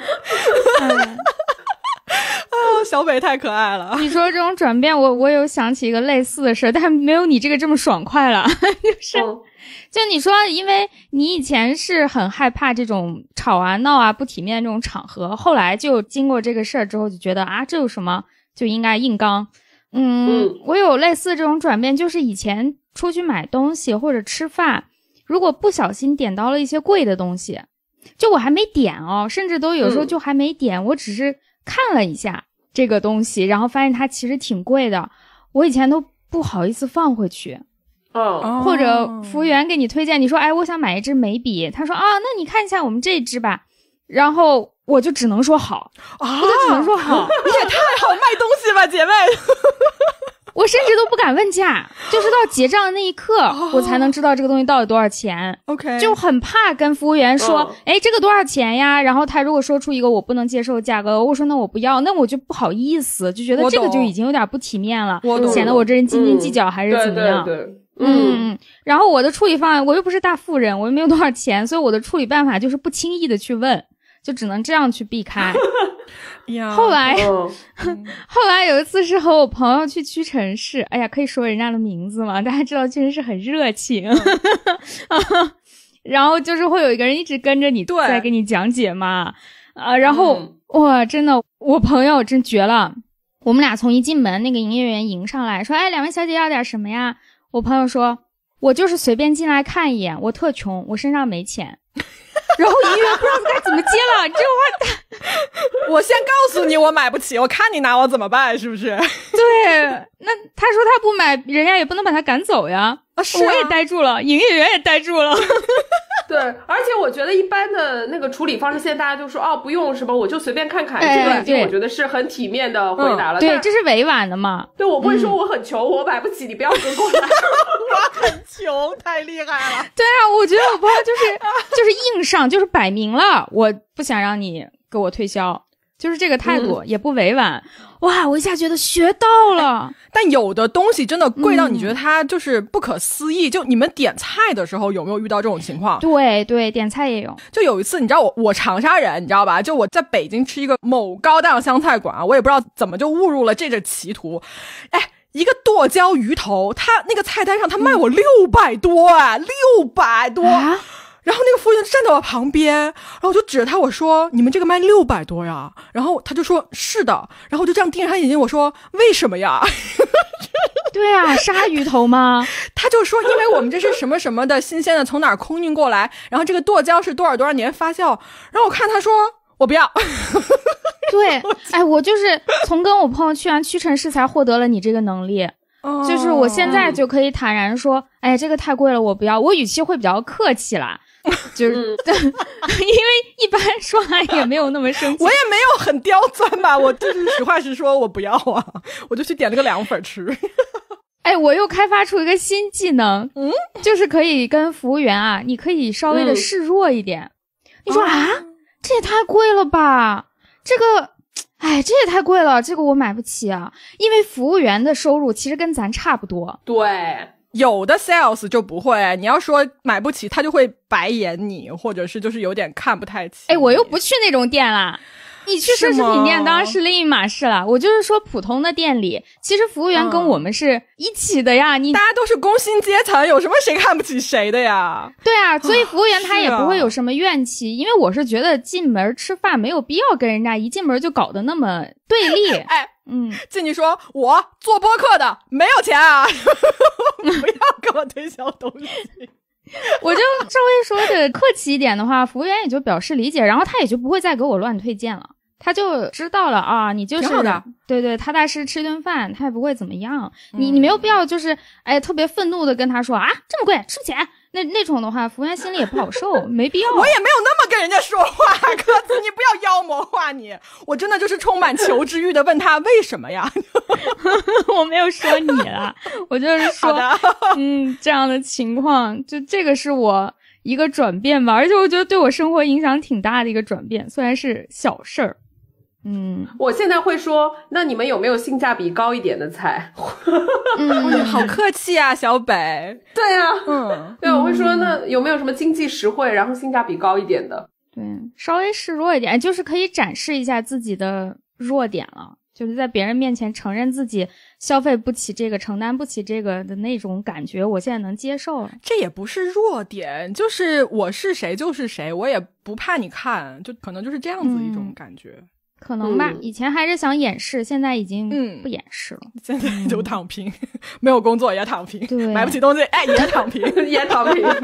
小北太可爱了。 你说这种转变，我有想起一个类似的事，但没有你这个这么爽快了。就你说，因为你以前是很害怕这种吵啊闹啊不体面的这种场合，后来就经过这个事儿之后，就觉得啊，这有什么就应该硬刚。我有类似这种转变，就是以前出去买东西或者吃饭，如果不小心点到了一些贵的东西，就我还没点哦，甚至都有时候就还没点，我只是看了一下这个东西，然后发现它其实挺贵的，我以前都不好意思放回去。或者服务员给你推荐，你说哎，我想买一支眉笔，他说啊，那你看一下我们这支吧，然后我就只能说好我就只能说好。 你也太好卖东西吧，姐妹。 我甚至都不敢问价，就是到结账的那一刻，我才能知道这个东西到底多少钱。 OK， 就很怕跟服务员说，哎，这个多少钱呀？然后他如果说出一个我不能接受的价格，我说那我不要，那我就不好意思，就觉得这个就已经有点不体面了，显得我这人斤斤计较还是怎么样？ 对。 然后我的处理方案，我又不是大富人，我又没有多少钱，所以我的处理办法就是不轻易的去问，就只能这样去避开。后来有一次是和我朋友去屈臣氏，哎呀，可以说人家的名字吗？大家知道屈臣氏很热情。然后就是会有一个人一直跟着你在给你讲解嘛。然后哇，真的，我朋友真绝了。我们俩从一进门，那个营业员迎上来说，哎，两位小姐要点什么呀？我朋友说，我就是随便进来看一眼，我特穷，我身上没钱。然后营业员不知道该怎么接了，这话我先告诉你我买不起，我看你拿我怎么办，是不是？ 对，那他说他不买，人家也不能把他赶走呀。是啊，我也呆住了，营业员也呆住了。 对，而且我觉得一般的那个处理方式，现在大家就说不用什么，我就随便看看，这个已经我觉得是很体面的回答了。 对，这是委婉的嘛。 对，我不会说我很穷，我买不起，你不要跟过来。 我很穷，太厉害了。 对啊，我觉得我朋友就是硬上，就是摆明了，我不想让你给我推销。就是这个态度也不委婉，哇！我一下觉得学到了。 但有的东西真的贵到你觉得它就是不可思议。就你们点菜的时候有没有遇到这种情况？ 对对，点菜也有。 就有一次，你知道我长沙人，你知道吧？就我在北京吃一个某高档湘菜馆啊，我也不知道怎么就误入了这个歧途。一个剁椒鱼头，他那个菜单上他卖我600多600多。然后那个服务员站在我旁边，然后我就指着他我说你们这个卖600多呀，然后他就说是的，然后我就这样盯着他眼睛我说为什么呀？ 对啊，鲨鱼头吗？ 他就说因为我们这是什么什么的新鲜的从哪儿空运过来，然后这个剁椒是多少年发酵，然后我看他说我不要。 对，我就是从跟我朋友去完屈臣氏才获得了你这个能力。就是我现在就可以坦然说这个太贵了我不要，我语气会比较客气啦。就是因为一般说话也没有那么生气。 我也没有很刁钻吧，我就是实话实说我不要啊，我就去点了个凉粉吃。 我又开发出一个新技能，就是可以跟服务员啊，你可以稍微的示弱一点。你说这也太贵了吧，这个这也太贵了，这个我买不起啊。因为服务员的收入其实跟咱差不多。 对， 有的 sales 就不会，你要说买不起他就会白眼你，或者是就是有点看不太起。 我又不去那种店啦，你去奢侈品店当然是另一码事了。我就是说普通的店里，其实服务员跟我们是一起的呀。 大家都是工薪阶层，有什么谁看不起谁的呀？ 对啊，所以服务员他也不会有什么怨气，因为我是觉得进门吃饭没有必要跟人家一进门就搞得那么对立。 进去说我做播客的没有钱啊，不要跟我推销东西。 我就稍微说的客气一点的话，服务员也就表示理解，然后他也就不会再给我乱推荐了，他就知道了啊，你就是对踏踏实吃一顿饭，他也不会怎么样。你没有必要就是特别愤怒的跟他说这么贵吃不起，那种的话，服务员心里也不好受，没必要。 我也没有那么跟人家说话，鸽子，你不要妖魔化你。我真的就是充满求知欲的问他为什么呀？ 我没有说你了，我就是说，这样的情况，就这个是我一个转变吧，而且我觉得对我生活影响挺大的一个转变，虽然是小事儿。 我现在会说，那你们有没有性价比高一点的菜？ 好客气啊，小北。 对啊，对，我会说，那有没有什么经济实惠，然后性价比高一点的？ 对，稍微示弱一点，就是可以展示一下自己的弱点了，就是在别人面前承认自己消费不起这个，承担不起这个的那种感觉，我现在能接受了。 这也不是弱点，就是我是谁就是谁，我也不怕你看，就可能就是这样子一种感觉。 可能吧，以前还是想掩饰，现在已经不掩饰了， 现在就躺平，没有工作也躺平， 对， 买不起东西也躺平， 也躺平。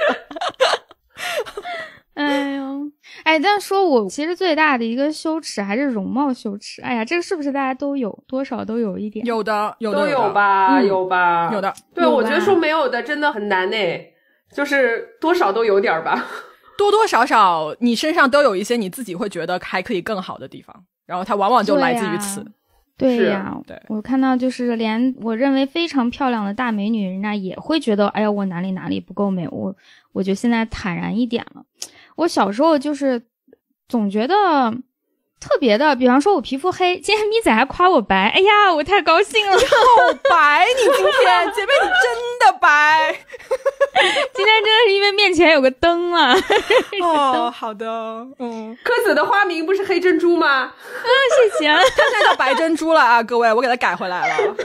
但说我其实最大的一个羞耻还是容貌羞耻。这个是不是大家都有，多少都有一点？ 有的都有吧，有吧， 有的。 对，我觉得说没有的真的很难就是多少都有点吧。 多多少少你身上都有一些你自己会觉得还可以更好的地方，然后它往往就来自于此。 对呀， 对， 我看到就是连我认为非常漂亮的大美女，人家也会觉得我哪里不够美。我就现在坦然一点了。我小时候就是总觉得特别的，比方说我皮肤黑，今天咪仔还夸我白，我太高兴了。 好白，你今天姐妹你真的白。 今天真的是因为面前有个灯啊。 好的。 柯子的花名不是黑珍珠吗？ 谢谢。 他现在叫白珍珠了啊，各位，我给他改回来了。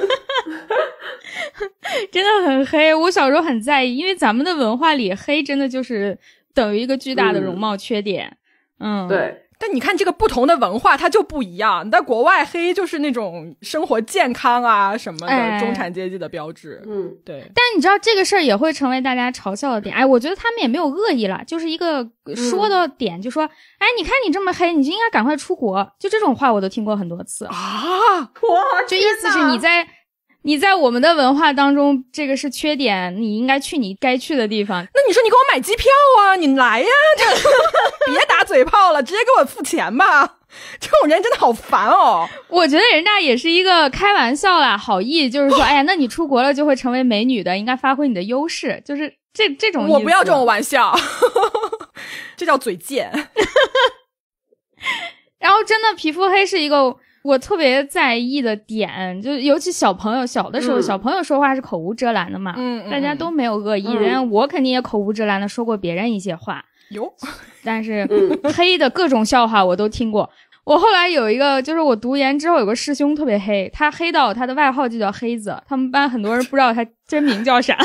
真的很黑，我小时候很在意，因为咱们的文化里黑真的就是等于一个巨大的容貌缺点。 对。 但你看这个不同的文化它就不一样，在国外黑就是那种生活健康啊什么的中产阶级的标志。对。 但你知道这个事儿也会成为大家嘲笑的点。我觉得他们也没有恶意啦，就是一个说的点，就说你看你这么黑，你就应该赶快出国，就这种话我都听过很多次啊。 就意思是你在你在我们的文化当中，这个是缺点，你应该去你该去的地方。 那你说你给我买机票啊，你来呀，别打嘴炮了，直接给我付钱吧。这种人真的好烦哦。 我觉得人家也是一个开玩笑啦，好意，就是说，哎呀，那你出国了就会成为美女的，应该发挥你的优势，就是这种意思。 我不要这种玩笑，这叫嘴贱。 然后真的皮肤黑是一个我特别在意的点，就尤其小朋友小的时候，小朋友说话是口无遮拦的嘛，大家都没有恶意，人我肯定也口无遮拦的说过别人一些话，但是黑的各种笑话我都听过。我后来有一个，就是我读研之后有个师兄特别黑，他黑到他的外号就叫黑子，他们班很多人不知道他真名叫啥。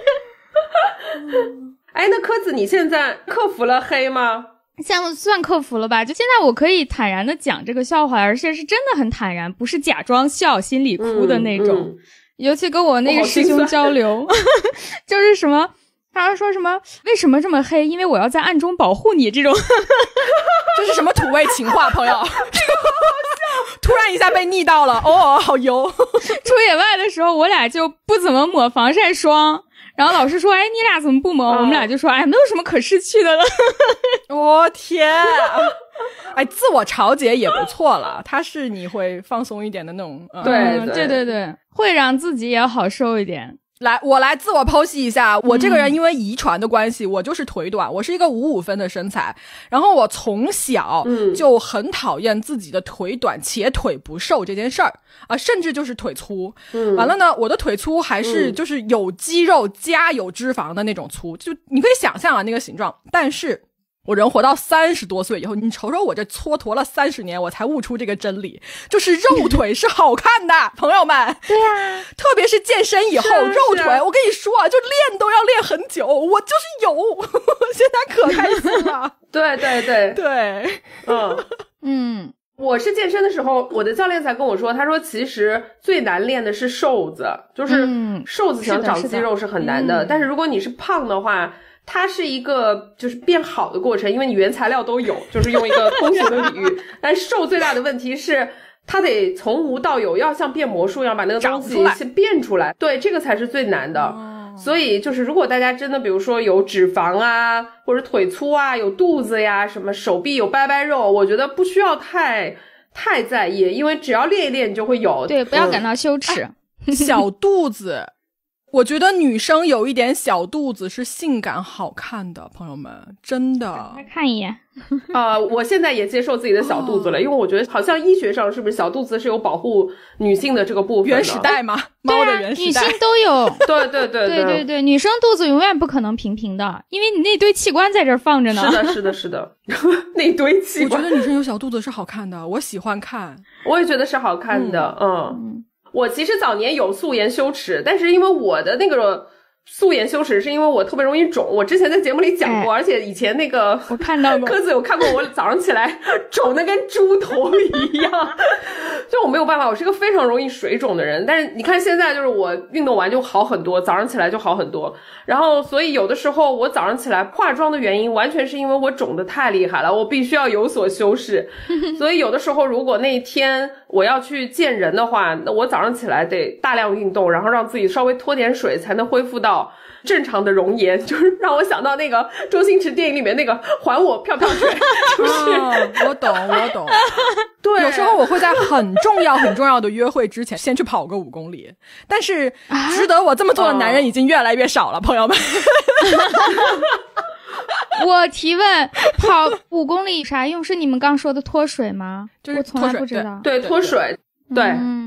哎，那柯子你现在克服了黑吗？ 现在算克服了吧，就现在我可以坦然的讲这个笑话，而且是真的很坦然，不是假装笑心里哭的那种。尤其跟我那个师兄交流，就是什么他说什么为什么这么黑，因为我要在暗中保护你，这种这是什么土味情话朋友。突然一下被腻到了，哦，好油。 出野外的时候我俩就不怎么抹防晒霜，然后老师说，哎，你俩怎么不抹？我们俩就说，哎，没有什么可失去的了。 我天啊！哎，自我调节也不错了，它是你会放松一点的那种。 对，会让自己也好受一点。 来，我来自我剖析一下，我这个人因为遗传的关系，我就是腿短，我是一个55分的身材，然后我从小就很讨厌自己的腿短且腿不瘦这件事儿啊，甚至就是腿粗。完了呢，我的腿粗还是就是有肌肉加有脂肪的那种粗，就你可以想象啊那个形状，但是我人活到30多岁以后，你瞅瞅我这蹉跎了30年，我才悟出这个真理，就是肉腿是好看的，朋友们。 对呀， 特别是健身以后，肉腿，我跟你说，就练都要练很久，我就是有，现在可开心了。对， 我是健身的时候，我的教练才跟我说，他说其实最难练的是瘦子，就是瘦子想长肌肉是很难的，但是如果你是胖的话，它是一个就是变好的过程，因为你原材料都有，就是用一个通俗的比喻。但瘦最大的问题是它得从无到有，要像变魔术一样把那个东西先变出来。对，这个才是最难的。所以就是如果大家真的比如说有脂肪啊，或者腿粗啊，有肚子呀，什么手臂有掰掰肉，我觉得不需要太在意，因为只要练一练你就会有。 对，不要感到羞耻。 小肚子我觉得女生有一点小肚子是性感好看的，朋友们，真的。 再看一眼。 我现在也接受自己的小肚子了，因为我觉得好像医学上是不是小肚子是有保护女性的这个部分的。 原始代吗？猫的原始代。 女性都有。 对， 女生肚子永远不可能平平的，因为你那堆器官在这儿放着呢。 是的。那堆器官。 我觉得女生有小肚子是好看的，我喜欢看。 我也觉得是好看的，我其实早年有素颜羞耻，但是因为我的那个素颜羞耻是因为我特别容易肿，我之前在节目里讲过，而且以前那个我看到过， 鸽子有看过我早上起来肿得跟猪头一样，就我没有办法，我是一个非常容易水肿的人，但是你看现在就是我运动完就好很多，早上起来就好很多，然后所以有的时候我早上起来化妆的原因完全是因为我肿得太厉害了，我必须要有所修饰，所以有的时候如果那一天我要去见人的话，那我早上起来得大量运动，然后让自己稍微脱点水才能恢复到正常的容颜，就是让我想到那个周星驰电影里面那个还我漂漂水，就是、 我懂。对，有时候我会在很重要的约会之前先去跑个5公里，但是值得我这么做的男人已经越来越少了，朋友们。 我提问，跑5公里啥用？是你们刚说的脱水吗？ 就是我从来不知道。 对，脱水。对，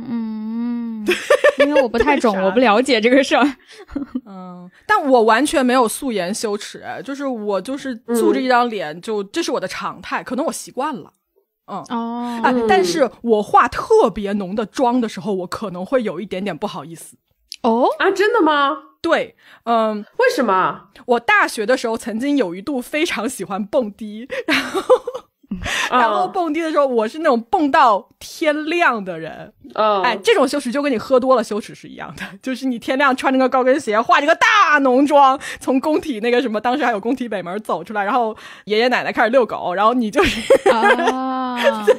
因为我不太肿，我不了解这个事儿。 但我完全没有素颜羞耻，就是我就是素着一张脸，就这是我的常态，可能我习惯了。但是我化特别浓的妆的时候，我可能会有一点点不好意思。 真的吗？ 对， 为什么？ 我大学的时候曾经有一度非常喜欢蹦迪，然后蹦迪的时候我是那种蹦到天亮的人。这种羞耻就跟你喝多了羞耻是一样的，就是你天亮穿着个高跟鞋，化着个大浓妆，从工体那个什么，当时还有工体北门走出来，然后爷爷奶奶开始遛狗，然后你就是对，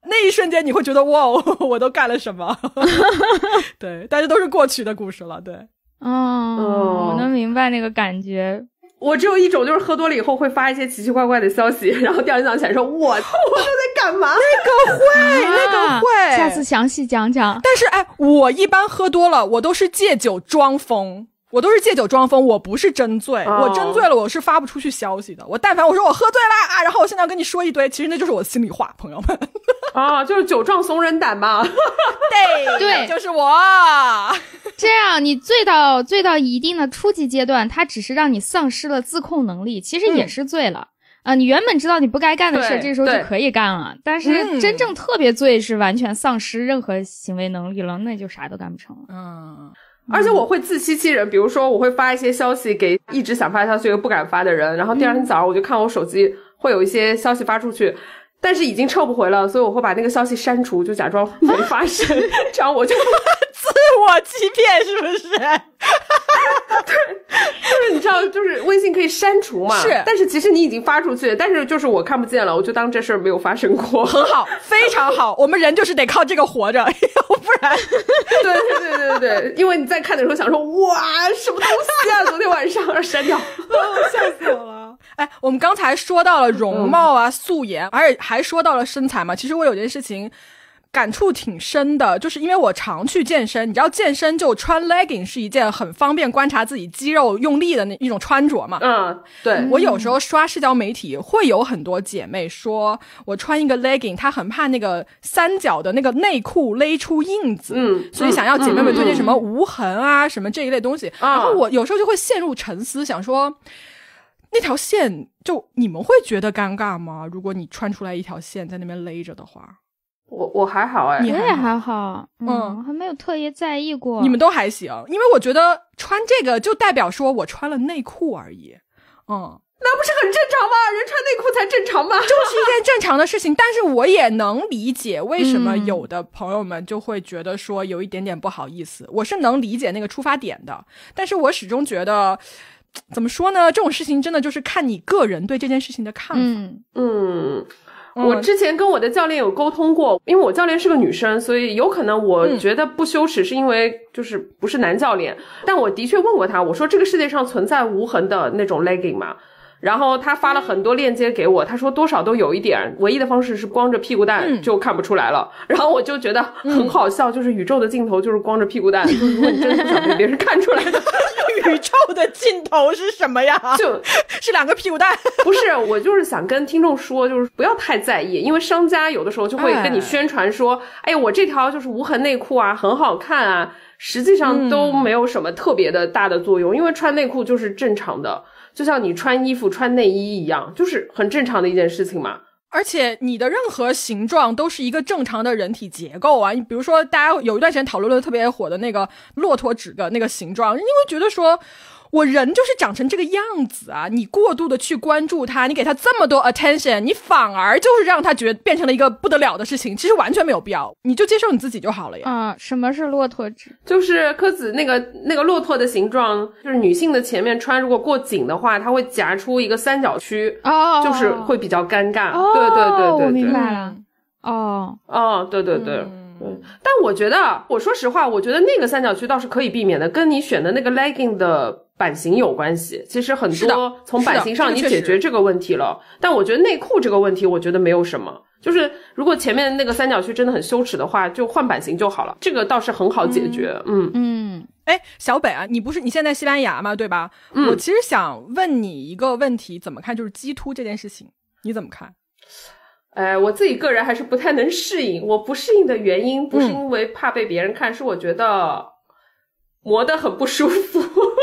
那一瞬间你会觉得哇，我都干了什么？对，但是都是过去的故事了。对， 我能明白那个感觉。 我只有一种，就是喝多了以后会发一些奇奇怪怪的消息，然后第二天早上起来说我都在干嘛？ 那个会， 下次详细讲讲。 但是我一般喝多了，我都是借酒装疯。我不是真醉，我真醉了我是发不出去消息的。我但凡我说我喝醉啦然后我现在要跟你说一堆，其实那就是我的心里话，朋友们。 就是酒壮怂人胆嘛。 对， 就是我。 这样你醉到一定的初级阶段，它只是让你丧失了自控能力，其实也是醉了。你原本知道你不该干的事，这时候就可以干了。但是真正特别醉是完全丧失任何行为能力了，那就啥都干不成了。 而且我会自欺欺人，比如说我会发一些消息给一直想发消息又不敢发的人，然后第二天早上我就看我手机会有一些消息发出去，但是已经撤不回了，所以我会把那个消息删除，就假装没发生，这样我就自我欺骗，是不是？ 对，就是你知道，就是微信可以删除嘛， 是， 但是其实你已经发出去，但是就是我看不见了，我就当这事儿没有发生过。 很好，非常好，我们人就是得靠这个活着，要不然。 对，因为你在看的时候想说，哇，什么东西啊，昨天晚上删掉， 笑死我了。我们刚才说到了容貌啊、素颜，而且还说到了身材嘛。其实我有件事情感触挺深的，就是因为我常去健身，你知道健身就穿 legging 是一件很方便观察自己肌肉用力的那一种穿着嘛。 对。 我有时候刷社交媒体会有很多姐妹说我穿一个 legging， 她很怕那个三角的那个内裤勒出印子，所以想要姐妹们推荐什么无痕啊什么这一类东西。然后我有时候就会陷入沉思，想说那条线就你们会觉得尴尬吗？如果你穿出来一条线在那边勒着的话。 我还好我也还好，还没有特别在意过。 你们都还行，因为我觉得穿这个就代表说我穿了内裤而已。 那不是很正常吗？人穿内裤才正常吗？ 就是一件正常的事情。但是我也能理解为什么有的朋友们就会觉得说有一点点不好意思，我是能理解那个出发点的。但是我始终觉得怎么说呢，这种事情真的就是看你个人对这件事情的看法。 我之前跟我的教练有沟通过，因为我教练是个女生，所以有可能我觉得不羞耻是因为就是不是男教练，但我的确问过他，我说这个世界上存在无痕的那种 legging 吗？然后他发了很多链接给我，他说多少都有一点，唯一的方式是光着屁股蛋就看不出来了。然后我就觉得很好笑，就是宇宙的尽头就是光着屁股蛋，就是如果你真的不想被别人看出来的宇宙的尽头是什么呀？就是两个屁股蛋。 不是，我就是想跟听众说，就是不要太在意，因为商家有的时候就会跟你宣传说，我这条就是无痕内裤啊，很好看啊，实际上都没有什么特别的大的作用，因为穿内裤就是正常的，就像你穿衣服穿内衣一样，就是很正常的一件事情嘛。 而且你的任何形状都是一个正常的人体结构啊，你比如说大家有一段时间讨论的特别火的那个骆驼指的那个形状，你会觉得说我人就是长成这个样子啊，你过度的去关注它，你给它这么多 attention， 你反而就是让它变成了一个不得了的事情，其实完全没有必要，你就接受你自己就好了呀。 什么是骆驼指？就是柯子那个骆驼的形状，就是女性的前面穿如果过紧的话，它会夹出一个三角区，就是会比较尴尬。对， 我明白了。 对。但我觉得，我说实话，我觉得那个三角区倒是可以避免的，跟你选的那个 legging 的版型有关系。其实很多从版型上你解决这个问题了，但我觉得内裤这个问题，我觉得没有什么。就是如果前面那个三角区真的很羞耻的话，就换版型就好了，这个倒是很好解决。 小北啊，你现在西班牙嘛，对吧？我其实想问你一个问题，怎么看就是鸡突这件事情，你怎么看？ 我自己个人还是不太能适应。我不适应的原因不是因为怕被别人看，是我觉得磨得很不舒服。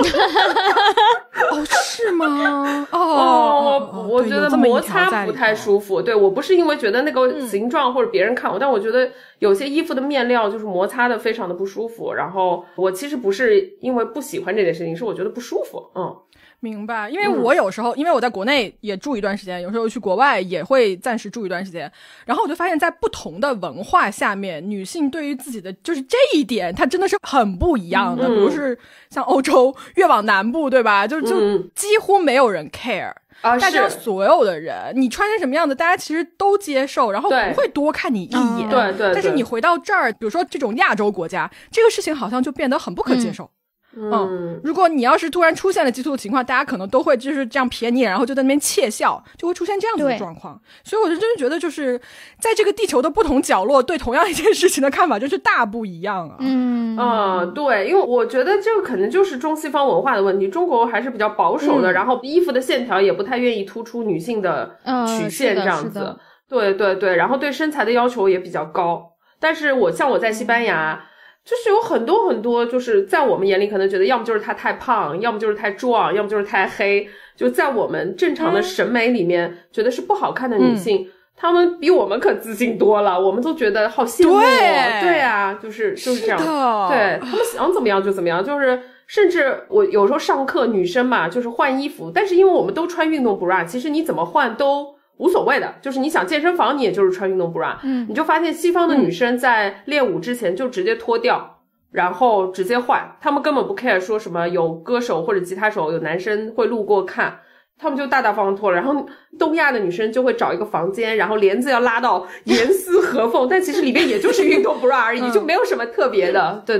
是吗？ 我觉得摩擦不太舒服。对，我不是因为觉得那个形状或者别人看我，但我觉得有些衣服的面料就是摩擦的非常的不舒服。然后我其实不是因为不喜欢这件事情，是我觉得不舒服。 明白，因为我有时候因为我在国内也住一段时间，有时候去国外也会暂时住一段时间，然后我就发现在不同的文化下面，女性对于自己的就是这一点它真的是很不一样的。比如是像欧洲越往南部，对吧，就几乎没有人 care， 大家所有的人你穿成什么样子大家其实都接受，然后不会多看你一眼， 对。 但是你回到这儿，比如说这种亚洲国家，这个事情好像就变得很不可接受。如果你要是突然出现了激突的情况，大家可能都会就是这样瞥你，然后就在那边窃笑，就会出现这样子的状况。所以我就真的觉得就是在这个地球的不同角落对同样一件事情的看法真是大不一样啊。 对，因为我觉得这个可能就是中西方文化的问题，中国还是比较保守的，然后衣服的线条也不太愿意突出女性的曲线这样子。对，然后对身材的要求也比较高。但是我在西班牙就是有很多很多，就是在我们眼里可能觉得要么就是她太胖，要么就是太壮，要么就是太黑，就在我们正常的审美里面觉得是不好看的女性，她们比我们可自信多了，我们都觉得好羡慕。对啊，就是这样。对，她们想怎么样就怎么样，就是甚至我有时候上课女生嘛，就是换衣服，但是因为我们都穿运动 bra， 其实你怎么换都无所谓的，就是你想健身房你也就是穿运动 bra，你就发现西方的女生在练舞之前就直接脱掉，然后直接换，他们根本不 care 说什么有歌手或者吉他手有男生会路过看，他们就大大方方脱了。然后东亚的女生就会找一个房间，然后帘子要拉到严丝合缝，但其实里面也就是运动 bra 而已，就没有什么特别的。对。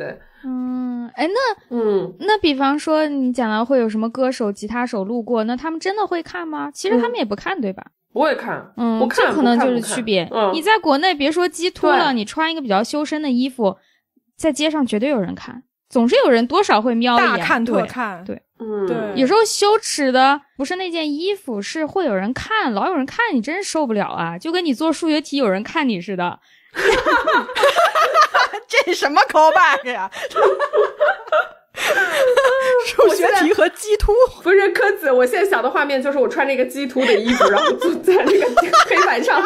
那比方说你讲到会有什么歌手吉他手路过，那他们真的会看吗？其实他们也不看对吧？ 不会看。不看， 这可能就是区别。你在国内别说激突了，你穿一个比较修身的衣服在街上绝对有人看，总是有人多少会瞄一眼， 大看特看。 对， 对。 有时候羞耻的不是那件衣服，是会有人看，老有人看你真受不了啊，就跟你做数学题有人看你似的。 这什么 callback 呀？数学题和激突不是柯子，我现在想的画面就是我穿着一个激突的衣服，然后坐在那个黑板上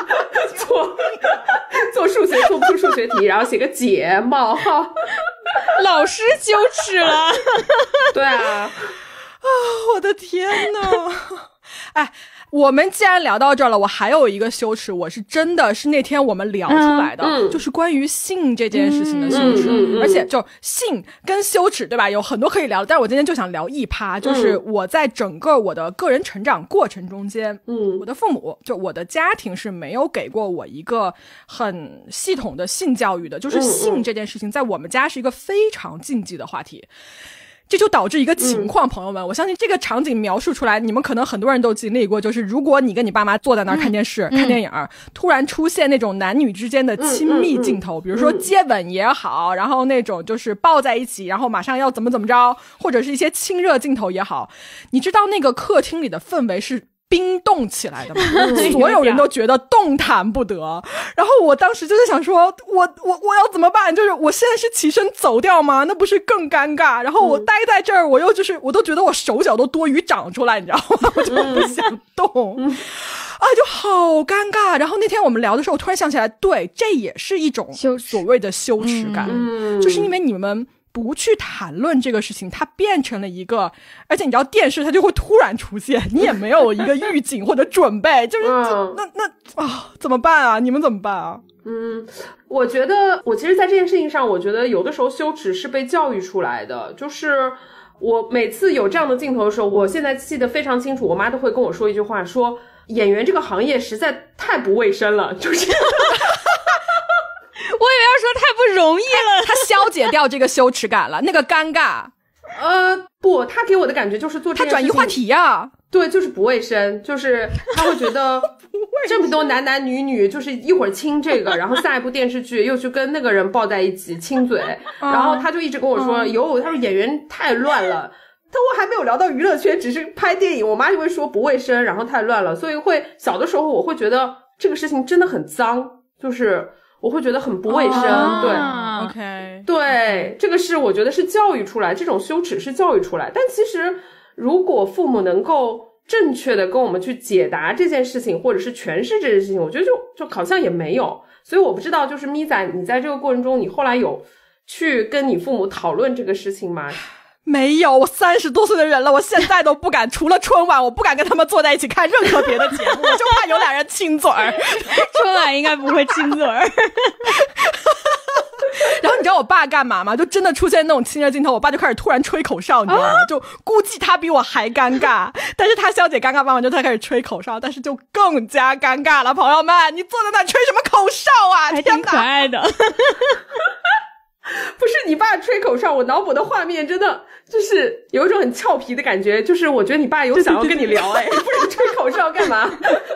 做数学，做不出数学题，然后写个解冒号， 老师羞耻了。 对啊， 我的天哪！哎。我们既然聊到这儿了，我还有一个羞耻，我是真的是那天我们聊出来的，就是关于性这件事情的羞耻，而且就性跟羞耻对吧，有很多可以聊，但是我今天就想聊一趴，就是我在整个我的个人成长过程中间，我的父母就我的家庭是没有给过我一个很系统的性教育的，就是性这件事情在我们家是一个非常禁忌的话题。这就导致一个情况，朋友们，我相信这个场景描述出来，你们可能很多人都经历过，就是如果你跟你爸妈坐在那儿看电视、看电影，突然出现那种男女之间的亲密镜头，比如说接吻也好，然后那种就是抱在一起，然后马上要怎么着，或者是一些亲热镜头也好，你知道那个客厅里的氛围是冰冻起来的嘛，所有人都觉得动弹不得。然后我当时就在想说，我要怎么办？就是我现在是起身走掉吗？那不是更尴尬？然后我待在这儿，我都觉得我手脚都多余长出来，你知道吗？我就不想动。就好尴尬。然后那天我们聊的时候，我突然想起来，对，这也是一种所谓的羞耻感，就是因为你们不去谈论这个事情，它变成了一个，而且你知道电视它就会突然出现，你也没有一个预警或者准备，就是怎么办啊？你们怎么办啊？ 我觉得我其实在这件事情上，我觉得有的时候羞耻是被教育出来的，就是我每次有这样的镜头的时候，我现在记得非常清楚，我妈都会跟我说一句话，说演员这个行业实在太不卫生了，就是我以为要说太不容易了， 他消解掉这个羞耻感了，那个尴尬。 不，他给我的感觉就是做这件事情， 他转移话题呀。 对，就是不卫生，就是他会觉得这么多男男女女，就是一会儿亲这个，然后下一部电视剧又去跟那个人抱在一起亲嘴，然后他就一直跟我说，他说演员太乱了。我还没有聊到娱乐圈，只是拍电影，我妈就会说不卫生，然后太乱了，所以小的时候我会觉得这个事情真的很脏，就是我会觉得很不卫生。对 ，OK， 对，这个是我觉得是教育出来，这种羞耻是教育出来。但其实如果父母能够正确的跟我们去解答这件事情，或者是诠释这件事情，我觉得就好像也没有。所以我不知道，就是咪仔，你在这个过程中，你后来有去跟你父母讨论这个事情吗？ 没有，我30多岁的人了，我现在都不敢，除了春晚，我不敢跟他们坐在一起看任何别的节目，我就怕有俩人亲嘴儿。 春晚应该不会亲嘴儿。 然后你知道我爸干嘛吗？就真的出现那种亲热镜头，我爸就开始突然吹口哨，你知道吗？就估计他比我还尴尬，但是他肖姐尴尬完就他开始吹口哨，但是就更加尴尬了。朋友们，你坐在那吹什么口哨啊？ 还挺可爱的。 不是你爸吹口哨，我脑补的画面真的就是有一种很俏皮的感觉，就是我觉得你爸有想要跟你聊，哎，不然吹口哨干嘛？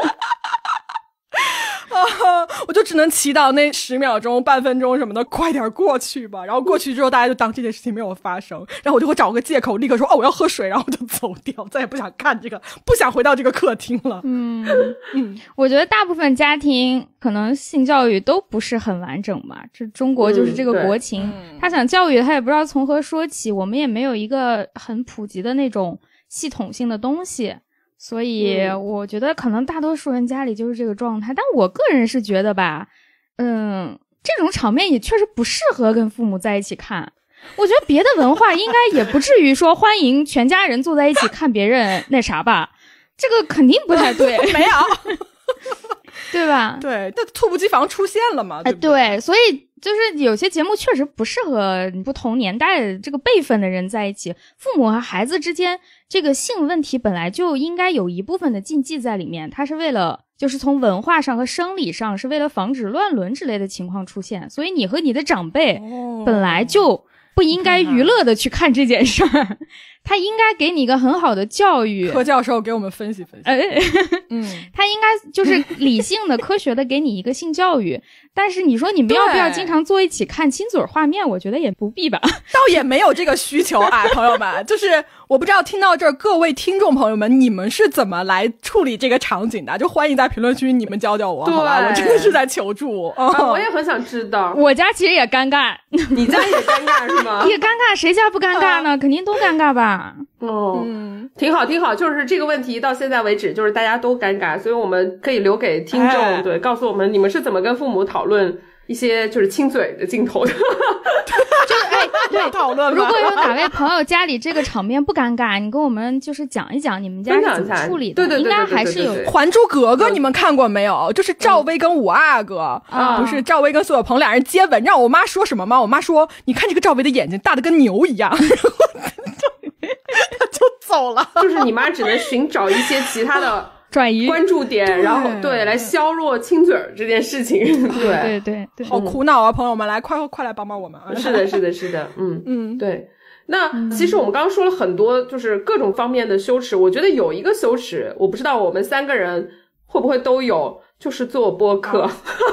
我就只能祈祷那10秒钟、半分钟什么的快点过去吧。然后过去之后，大家就当这件事情没有发生，然后我就会找个借口，立刻说我要喝水，然后我就走掉，再也不想看这个，不想回到这个客厅了。 我觉得大部分家庭可能性教育都不是很完整吧，这中国就是这个国情，他想教育他也不知道从何说起，我们也没有一个很普及的那种系统性的东西。所以我觉得可能大多数人家里就是这个状态，但我个人是觉得吧，这种场面也确实不适合跟父母在一起看。我觉得别的文化应该也不至于说欢迎全家人坐在一起看别人那啥吧，这个肯定不太对。 没有对吧？ 对，但猝不及防出现了嘛，对不对？ 对，所以就是有些节目确实不适合不同年代的这个辈分的人在一起。父母和孩子之间这个性问题本来就应该有一部分的禁忌在里面，它是为了就是从文化上和生理上是为了防止乱伦之类的情况出现，所以你和你的长辈本来就不应该娱乐的去看这件事儿，他应该给你一个很好的教育。 柯教授给我们分析分析。 他应该就是理性的、科学的给你一个性教育。但是你说你们要不要经常坐一起看亲嘴画面？我觉得也不必吧。 倒也没有这个需求啊，朋友们。就是我不知道听到这儿各位听众朋友们，你们是怎么来处理这个场景的？就欢迎在评论区你们教教我，好吧？我真的是在求助。 我也很想知道。 我家其实也尴尬。 你家也尴尬是吗？ 也尴尬，谁家不尴尬呢？肯定都尴尬吧。 挺好挺好，就是这个问题到现在为止就是大家都尴尬，所以我们可以留给听众，对，告诉我们你们是怎么跟父母讨论一些就是亲嘴的镜头的。 对， 讨论。 如果有哪位朋友家里这个场面不尴尬，你跟我们就是讲一讲你们家是怎么处理的。 对， 应该还是有。 还珠格格你们看过没有？就是赵薇跟五阿哥，不是赵薇跟苏有朋两人接吻，让我妈说什么吗？我妈说你看这个赵薇的眼睛大的跟牛一样。然后他就走了。 就是你妈只能寻找一些其他的转移关注点，然后来削弱亲嘴这件事情。 对， 好苦恼啊，朋友们，来快来帮帮我们。 是的，对。那其实我们刚刚说了很多，就是各种方面的羞耻。我觉得有一个羞耻，我不知道我们3个人会不会都有，就是做播客。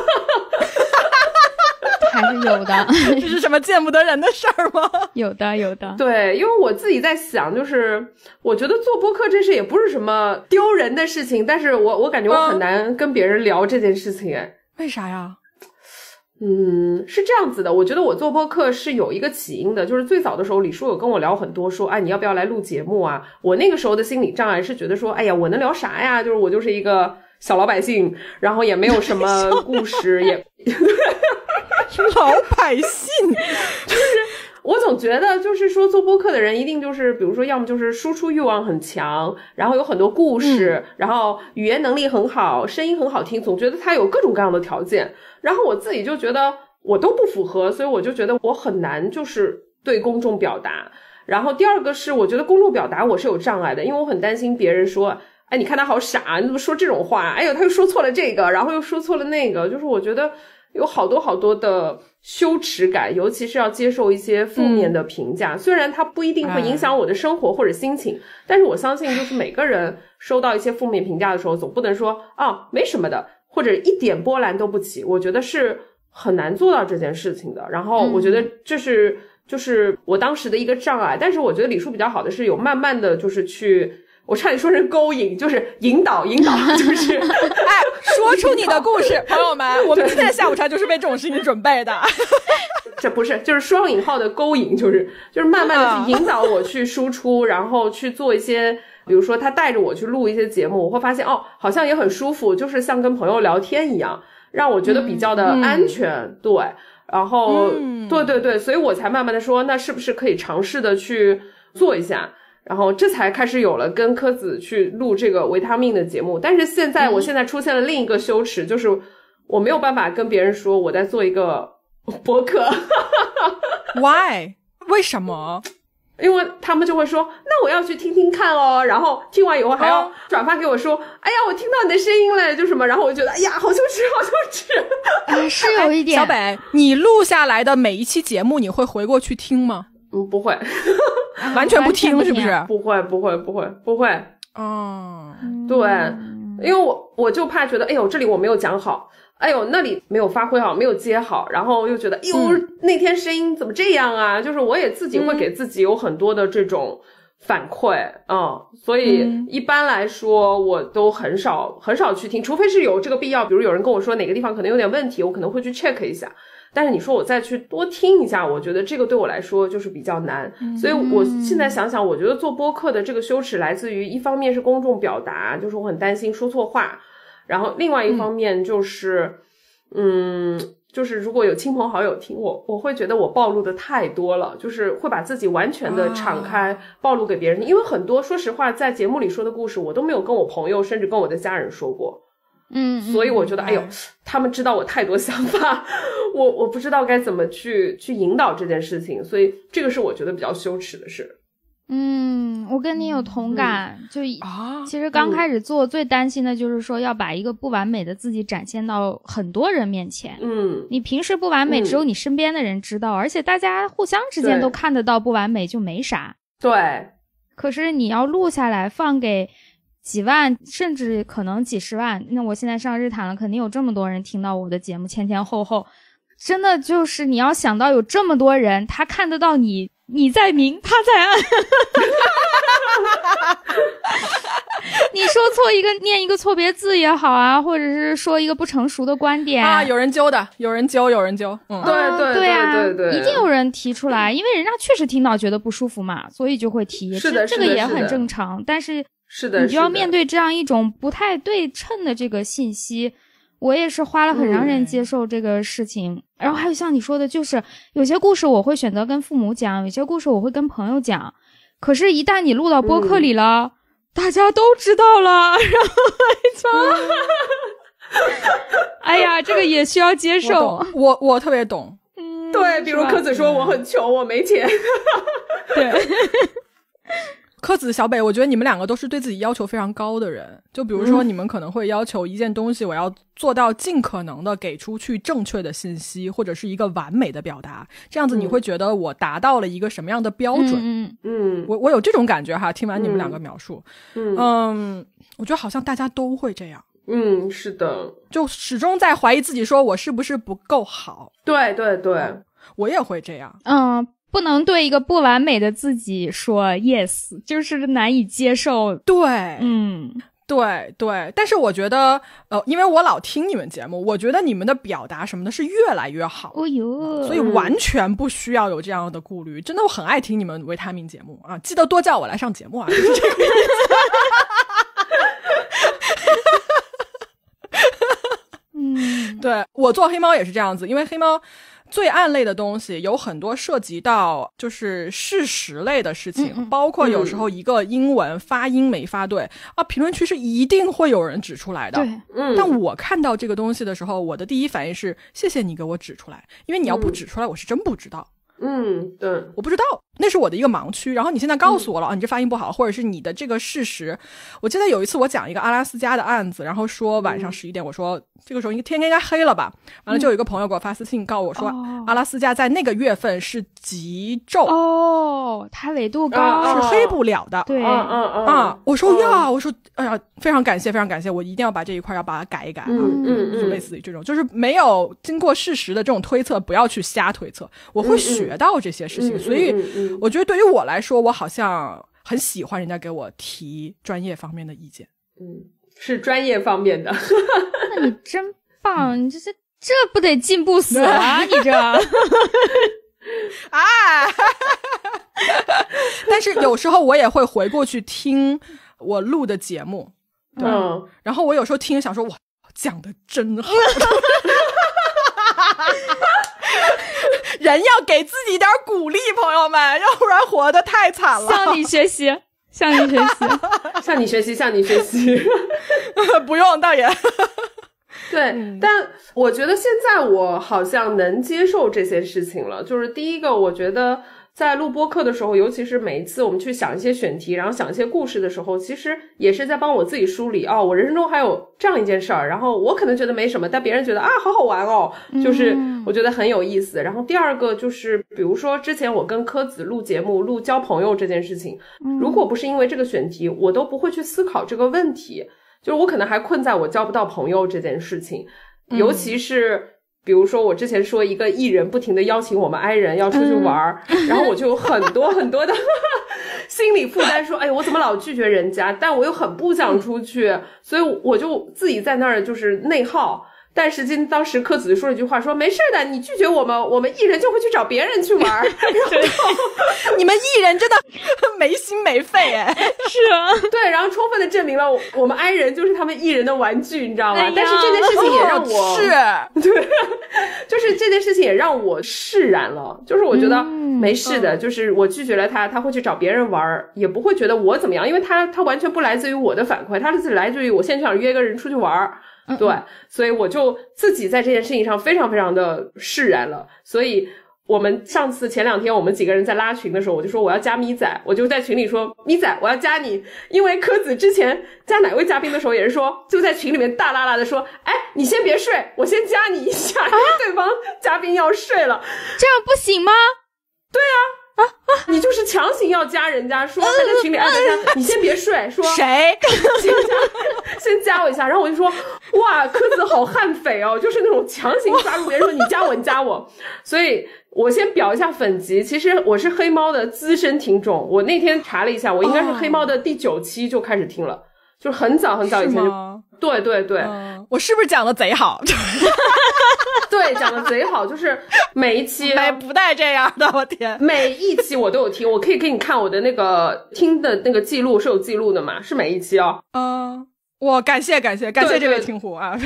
还是有的。 这是什么见不得人的事儿吗？ 有的。 对，因为我自己在想，就是我觉得做播客这事也不是什么丢人的事情，但是我感觉我很难跟别人聊这件事情。 为啥呀？ 是这样子的，我觉得我做播客是有一个起因的，就是最早的时候李叔有跟我聊很多，说你要不要来录节目啊？我那个时候的心理障碍是觉得说，哎呀，我能聊啥呀？就是我就是一个小老百姓，然后也没有什么故事，也老百姓， 就是我总觉得就是说做播客的人一定就是比如说要么就是输出欲望很强，然后有很多故事，然后语言能力很好，声音很好听，总觉得他有各种各样的条件，然后我自己就觉得我都不符合，所以我就觉得我很难就是对公众表达。然后第二个是我觉得公众表达我是有障碍的，因为我很担心别人说，哎，你看他好傻，你怎么说这种话？哎呦，他又说错了这个，然后又说错了那个，就是我觉得有好多的羞耻感，尤其是要接受一些负面的评价，虽然它不一定会影响我的生活或者心情，但是我相信就是每个人收到一些负面评价的时候，总不能说没什么的，或者一点波澜都不起，我觉得是很难做到这件事情的。然后我觉得这是就是我当时的一个障碍，但是我觉得李叔比较好的是有慢慢的就是去，我差点说成勾引，就是引导，就是说出你的故事。朋友们，我们今天的下午茶就是为这种事情准备的。 这不是，就是双引号的勾引，就是慢慢的去引导我去输出，然后去做一些，比如说他带着我去录一些节目，我会发现好像也很舒服，就是像跟朋友聊天一样，让我觉得比较的安全。对，然后对，所以我才慢慢的说，那是不是可以尝试的去做一下，然后这才开始有了跟柯子去录这个维他命的节目。但是我现在出现了另一个羞耻，就是我没有办法跟别人说我在做一个播客。 Why？ 为什么？ 因为他们就会说那我要去听听看哦，然后听完以后还要转发给我说哎呀我听到你的声音了就什么，然后我就觉得哎呀好羞耻好羞耻。 是有一点。 小北，你录下来的每一期节目你会回过去听吗？ 不会。 完全不听是不是？ 不会。对，因为我就怕觉得哎呦这里我没有讲好，哎呦那里没有发挥好，没有接好，然后又觉得哎呦那天声音怎么这样啊，就是我也自己会给自己有很多的这种反馈所以一般来说我都很少去听，除非是有这个必要，比如有人跟我说哪个地方可能有点问题，我可能会去 check 一下，但是你说我再去多听一下，我觉得这个对我来说就是比较难。所以我现在想想，我觉得做播客的这个羞耻来自于一方面是公众表达，就是我很担心说错话，然后另外一方面就是就是如果有亲朋好友听我会觉得我暴露的太多了，就是会把自己完全的敞开暴露给别人听，因为很多说实话在节目里说的故事我都没有跟我朋友甚至跟我的家人说过。所以我觉得哎呦他们知道我太多想法，我不知道该怎么去引导这件事情，所以这个是我觉得比较羞耻的事。 我跟你有同感。其实刚开始做最担心的就是说要把一个不完美的自己展现到很多人面前。你平时不完美只有你身边的人知道，而且大家互相之间都看得到不完美就没啥。 对。 可是你要录下来放给几万甚至可能几十万，那我现在上日坛了，肯定有这么多人听到我的节目，前后后真的就是你要想到有这么多人他看得到你在明他在暗。你说错一个念一个错别字也好啊，或者是说一个不成熟的观点有人揪的，有人揪对啊， 一定有人提出来，因为人家确实听到觉得不舒服嘛，所以就会提。 是的， 这个也很正常，但是你就要面对这样一种不太对称的这个信息。我也是花了很长时间接受这个事情。然后还有像你说的，就是有些故事我会选择跟父母讲，有些故事我会跟朋友讲，可是一旦你录到播客里了，大家都知道了，然后哎呀这个也需要接受。 我特别懂。 对，比如柯子说我很穷我没钱。 对。 柯子小北，我觉得你们两个都是对自己要求非常高的人，就比如说你们可能会要求一件东西我要做到尽可能的给出去正确的信息，或者是一个完美的表达，这样子你会觉得我达到了一个什么样的标准。我有这种感觉哈，听完你们两个描述。我觉得好像大家都会这样。 是的， 就始终在怀疑自己说我是不是不够好。 对， 我也会这样。 不能对一个不完美的自己说 yes， 就是难以接受。 对，对，但是我觉得因为我老听你们节目，我觉得你们的表达什么的是越来越好。所以完全不需要有这样的顾虑。真的我很爱听你们维他命节目啊，记得多叫我来上节目啊，就是这个意思。对，我做黑猫也是这样子，因为黑猫罪案类的东西有很多涉及到就是事实类的事情，包括有时候一个英文发音没发对评论区是一定会有人指出来的。但我看到这个东西的时候，我的第一反应是谢谢你给我指出来，因为你要不指出来我是真不知道。对，我不知道，那是我的一个盲区。然后你现在告诉我了，你这发音不好，或者是你的这个事实。我记得有一次我讲一个阿拉斯加的案子，然后说晚上11点，我说这个时候天应该黑了吧，完了就有一个朋友给我发私信告我说，阿拉斯加在那个月份是极昼它纬度高， 是黑不了的。 对我说呀，我说哎呀，非常感谢，我一定要把这一块要把它改一改就类似于这种，就是没有经过事实的这种推测，不要去瞎推测，我会学到这些事情。所以我觉得对于我来说，我好像很喜欢人家给我提专业方面的意见。 是专业方面的。 那你真棒，你这不得进步死啊你这但是有时候我也会回过去听我录的节目。对，然后我有时候听想说哇讲得真好。人要给自己点鼓励，朋友们，要不然活得太惨了。 向你学习。 不用倒也。 对，但我觉得现在我好像能接受这些事情了。就是第一个，我觉得在录播课的时候，尤其是每一次我们去想一些选题，然后想一些故事的时候，其实也是在帮我自己梳理我人生中还有这样一件事儿，然后我可能觉得没什么，但别人觉得好好玩哦，就是我觉得很有意思。然后第二个就是比如说之前我跟柯子录节目录交朋友这件事情，如果不是因为这个选题，我都不会去思考这个问题，就是我可能还困在我交不到朋友这件事情。尤其是比如说我之前说一个艺人不停的邀请我们 I 人要出去玩，然后我就有很多很多的心理负担，说我怎么老拒绝人家，但我又很不想出去，所以我就自己在那儿就是内耗。但实际当时柯子就说了一句话，说没事的，你拒绝我们，我们艺人就会去找别人去玩。 你们艺人真的没心没肺是啊， 对，然后充分的证明了我们 I 人就是他们艺人的玩具，你知道吗？但是这件事情也让我对，就是这件事情也让我释然了，就是我觉得没事的，就是我拒绝了他会去找别人玩，也不会觉得我怎么样，因为他完全不来自于我的反馈，他是来自于我现在想约个人出去玩。对，所以我就自己在这件事情上非常非常的释然了。所以我们前两天我们几个人在拉群的时候，我就说我要加咪仔，我就在群里说咪仔我要加你，因为柯子之前加哪位嘉宾的时候也是说，就在群里面大拉拉的说你先别睡，我先加你一下，因为对方嘉宾要睡了。 这样不行吗？ 对啊你就是强行要加人家，说他在群里大家你先别睡，说谁先加我一下，然后我就说哇柯子好悍匪哦，就是那种强行抓住别人说你加我你加我。所以我先表一下粉级，其实我是黑猫的资深听众，我那天查了一下，我应该是黑猫的第9期就开始听了，就是很早很早以前就对对对、 我是不是讲的贼好？ 对，讲的贼好，就是每一期不带这样的，我天， 每一期我都有听，我可以给你看我的那个听的那个记录是有记录的嘛，是每一期哦。 我感谢这位听户啊。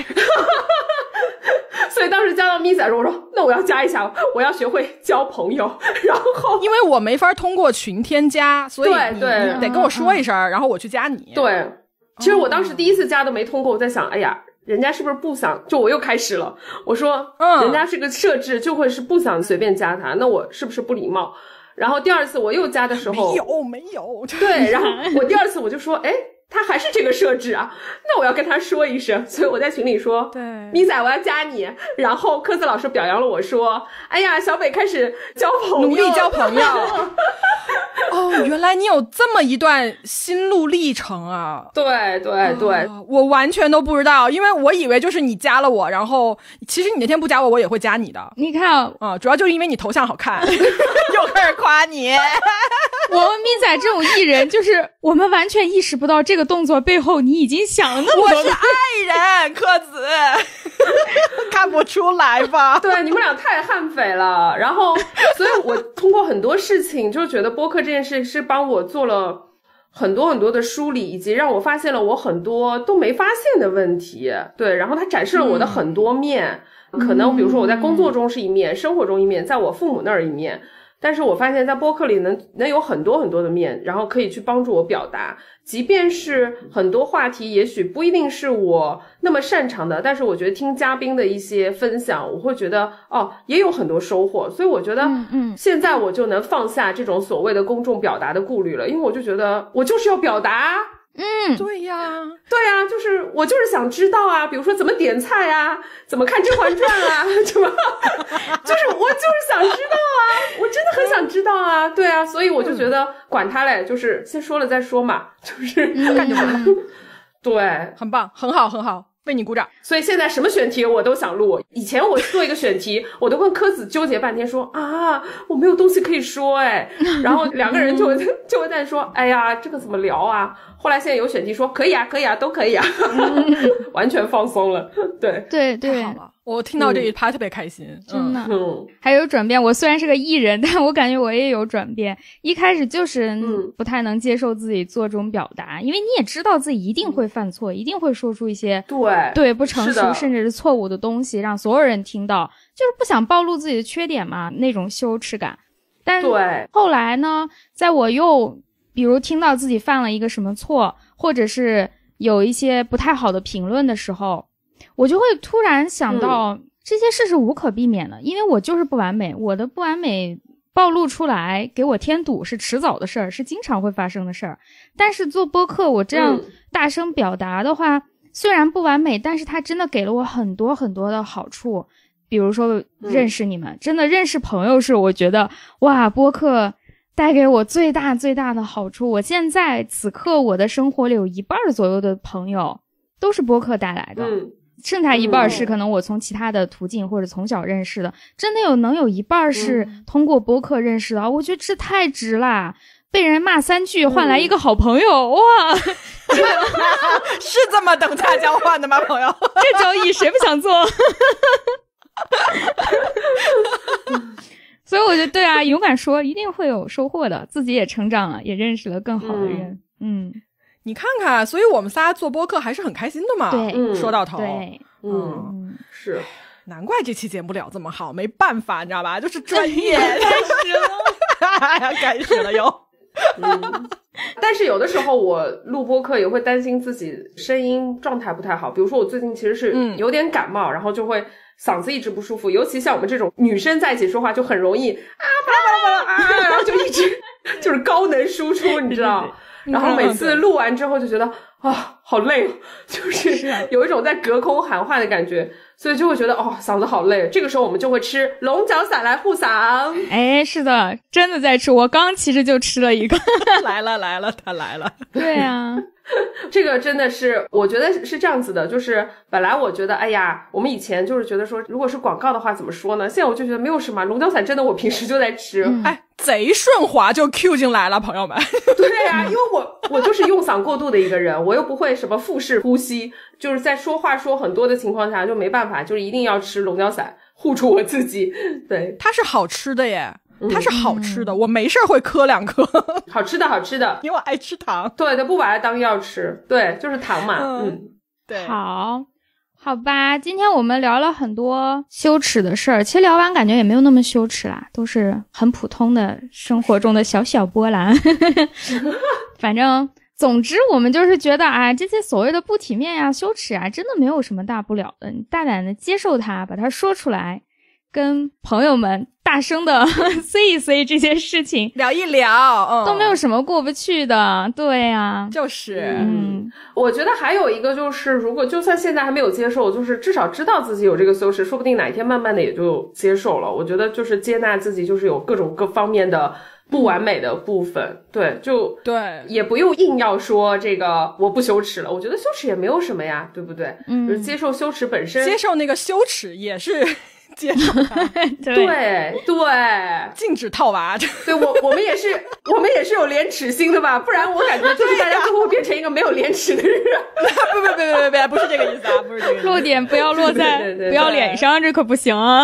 所以当时加到咪仔说，我说那我要加一下，我要学会交朋友。然后因为我没法通过群添加，所以你得跟我说一声，然后我去加你。 对，其实我当时第一次加都没通过，我在想人家是不是不想，就我又开始了，我说人家这个设置就会是不想随便加他，那我是不是不礼貌？然后第二次我又加的时候没有对，然后我第二次我就说他还是这个设置啊，那我要跟他说一声，所以我在群里说，对，咪仔我要加你，然后柯子老师表扬了我说，小北开始交朋友， 努力交朋友。原来你有这么一段心路历程啊！ 对对对、 我完全都不知道，因为我以为就是你加了我，然后其实你那天不加我，我也会加你的。 你看主要就是因为你头像好看，又开始夸你。 我们咪仔这种艺人，就是我们完全意识不到这个动作背后你已经想了那么多。 我是爱人，柯子，看不出来吧？ 对，你们俩太悍匪了。然后，所以我通过很多事情，就觉得播客这件事是帮我做了很多很多的梳理，以及让我发现了我很多都没发现的问题。对，然后它展示了我的很多面，可能比如说我在工作中是一面，生活中一面，在我父母那儿一面。但是我发现在播客里能有很多很多的面，然后可以去帮助我表达，即便是很多话题也许不一定是我那么擅长的，但是我觉得听嘉宾的一些分享，我会觉得也有很多收获。所以我觉得现在我就能放下这种所谓的公众表达的顾虑了，因为我就觉得我就是要表达对呀， 就是我就是想知道比如说怎么点菜怎么看《甄嬛传》什么，就是我就是想知道我真的很想知道对所以我就觉得管他嘞，就是先说了再说嘛，就是干就完了。对， 很棒，很好，很好。为你鼓掌。所以现在什么选题我都想录，以前我做一个选题我都跟柯子纠结半天说我没有东西可以说然后两个人就会在说这个怎么聊后来现在有选题说可以都可以完全放松了。对对对， 太好了，我听到这一趴特别开心， 真的。还有转变，我虽然是个艺人，但我感觉我也有转变。一开始就是不太能接受自己做这种表达，因为你也知道自己一定会犯错，一定会说出一些对不成熟甚至是错误的东西，让所有人听到，就是不想暴露自己的缺点嘛，那种羞耻感。但后来呢，在我又比如听到自己犯了一个什么错，或者是有一些不太好的评论的时候， 我就会突然想到，这些事是无可避免的，因为我就是不完美，我的不完美暴露出来给我添堵是迟早的事儿，是经常会发生的事儿。但是做播客我这样大声表达的话，虽然不完美，但是它真的给了我很多很多的好处。比如说认识你们，真的认识朋友是我觉得哇，播客带给我最大最大的好处。我现在此刻我的生活里有一半左右的朋友都是播客带来的，剩下一半是可能我从其他的途径或者从小认识的，真的能有一半是通过播客认识的，我觉得这太值啦！被人骂3句换来一个好朋友，哇， 是这么等价交换的吗，朋友？ 这交易谁不想做？所以我觉得对啊，勇敢说一定会有收获的，自己也成长了，也认识了更好的人。 你看看，所以我们仨做播客还是很开心的嘛。 对， 说到头， 对， 是， 难怪这期节目聊这么好，没办法，你知道吧？就是专业。 开始了， 开始了又。 但是有的时候我录播客也会担心自己声音状态不太好，比如说我最近其实是有点感冒，然后就会嗓子一直不舒服，尤其像我们这种女生在一起说话就很容易巴拉巴拉巴拉然后就一直就是高能输出，你知道。然后每次录完之后就觉得好累，就是有一种在隔空喊话的感觉，所以就会觉得嗓子好累。这个时候我们就会吃龙角散来护嗓。 哎，是的，真的在吃，我刚其实就吃了一个。 来了，他来了。 对啊。 这个真的是我觉得是这样子的，就是本来我觉得哎呀，我们以前就是觉得说如果是广告的话怎么说呢，现在我就觉得没有什么，龙角散真的我平时就在吃。 贼顺滑就 Q 进来了，朋友们。 对啊，因为我就是用嗓过度的一个人，我又不会什么腹式呼吸，就是在说话说很多的情况下就没办法，就是一定要吃龙角散护住我自己。对， 它是好吃的耶，它是好吃的，我没事会磕2颗。 好吃的， 因为我爱吃糖。 对的，不把它当药吃，对，就是糖嘛。 对， 好吧，今天我们聊了很多羞耻的事儿，其实聊完感觉也没有那么羞耻啦，都是很普通的生活中的小波澜。反正总之我们就是觉得这些所谓的不体面呀、羞耻啊，真的没有什么大不了的，你大胆的接受它，把它说出来，跟朋友们大声的say 一 say 这些事情， 聊一聊， 都没有什么过不去的。对呀， 就是我觉得还有一个就是，如果就算现在还没有接受，就是至少知道自己有这个羞耻，说不定哪一天慢慢的也就接受了。我觉得就是接纳自己，就是有各种各方面的不完美的部分。对，就对， 也不用硬要说这个我不羞耻了，我觉得羞耻也没有什么呀，对不对？就是接受羞耻本身， 接受那个羞耻也是接受它。 对， 禁止套娃。 对，我们也是有廉耻心的吧，不然我感觉就是大家都会变成一个没有廉耻的人。 不是这个意思啊，不是这个意思。 落点不要落在不要脸上，这可不行啊。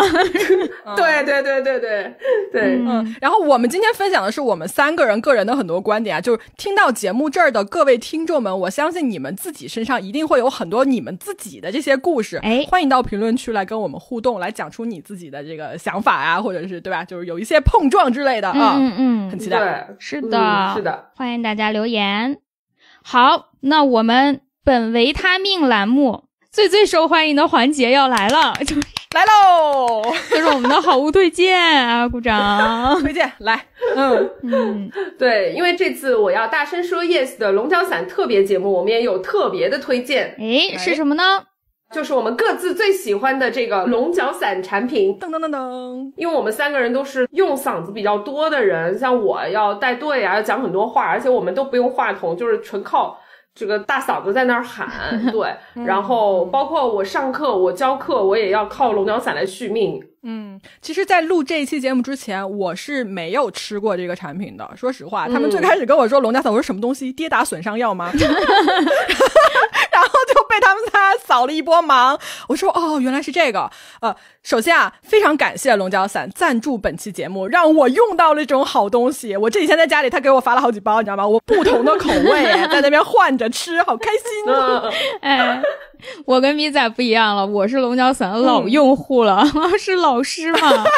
对。 然后我们今天分享的是我们3个人个人的很多观点啊，就是听到节目这儿的各位听众们，我相信你们自己身上一定会有很多你们自己的这些故事，欢迎到评论区来跟我们互动，来讲出你自己的这个想法啊，或者是对吧，就是有一些碰撞之类的啊，很期待。 对， 是的， 是的， 欢迎大家留言。好，那我们本维他命栏目最受欢迎的环节要来了， 来喽！ 就是我们的好物推荐啊，鼓掌！ 推荐来， 对，因为这次我要大声说 yes 的龙角散特别节目，我们也有特别的推荐。 是什么呢？ 就是我们各自最喜欢的这个龙角散产品。 噔噔噔噔！ 因为我们3个人都是用嗓子比较多的人，像我要带队啊，要讲很多话，而且我们都不用话筒，就是纯靠这个大嗓子在那儿喊。对，然后包括我上课我教课我也要靠龙角散来续命。 其实在录这一期节目之前我是没有吃过这个产品的，说实话，他们最开始跟我说龙角散，我说什么东西，跌打损伤药吗？然后就被他们仨扫了一波盲，我说原来是这个。首先啊，非常感谢龙角散赞助本期节目，让我用到了这种好东西。我这几天在家里他给我发了好几包，你知道吗？我不同的口味在那边换着吃，好开心。 我跟咪仔不一样了，我是龙角散的老用户了，是老师嘛。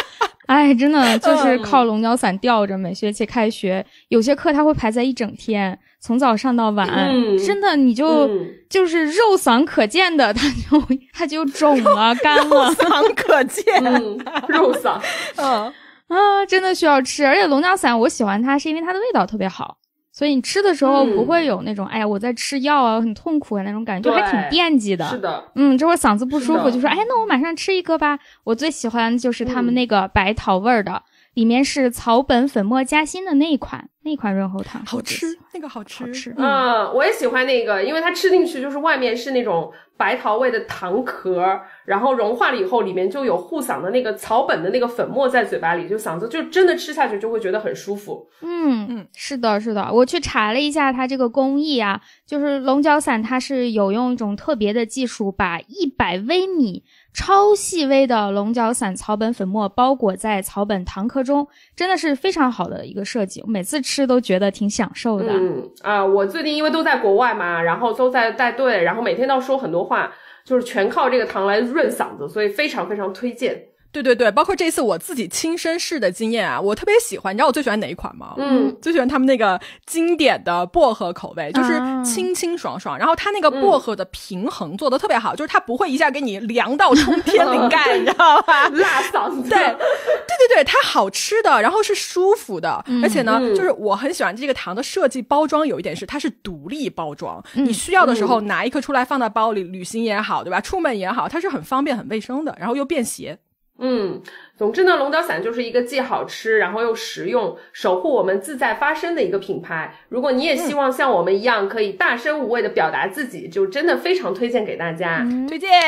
哎，真的就是靠龙角散吊着，每学期开学，有些课它会排在一整天，从早上到晚，真的你就是肉嗓可见的，它就肿了，干了， 肉嗓可见， 肉嗓， 真的需要吃。而且龙角散我喜欢它是因为它的味道特别好，所以你吃的时候不会有那种哎呀我在吃药啊很痛苦的那种感觉，就还挺惦记的。 是的， 这会儿嗓子不舒服就说哎那我马上吃一颗吧。我最喜欢就是他们那个白桃味儿的，里面是草本粉末夹心的那一款润喉糖， 好吃，那个好吃。 我也喜欢那个，因为它吃进去就是外面是那种白桃味的糖壳，然后融化了以后里面就有护嗓的那个草本的那个粉末在嘴巴里，就嗓子就真的吃下去就会觉得很舒服。 是的，我去查了一下它这个工艺啊，就是龙角散它是有用一种特别的技术，把100微米超细微的龙角散草本粉末包裹在草本糖壳中，真的是非常好的一个设计，我每次吃都觉得挺享受的。 我最近因为都在国外嘛，然后都在带队，然后每天都要说很多话，就是全靠这个糖来润嗓子，所以非常非常推荐。 对，包括这次我自己亲身试的经验啊，我特别喜欢。你知道我最喜欢哪一款吗？最喜欢他们那个经典的薄荷口味，就是清清爽爽，然后它那个薄荷的平衡做得特别好，就是它不会一下给你凉到冲天灵盖，你知道吧？ 辣嗓子。 对，它好吃的，然后是舒服的，而且呢，就是我很喜欢这个糖的设计包装，有一点是它是独立包装，你需要的时候拿一颗出来放在包里，旅行也好，对吧？出门也好，它是很方便很卫生的，然后又便携。 总之呢，龙角散就是一个既好吃然后又实用，守护我们自在发声的一个品牌。如果你也希望像我们一样可以大声无畏的表达自己，就真的非常推荐给大家。 推荐。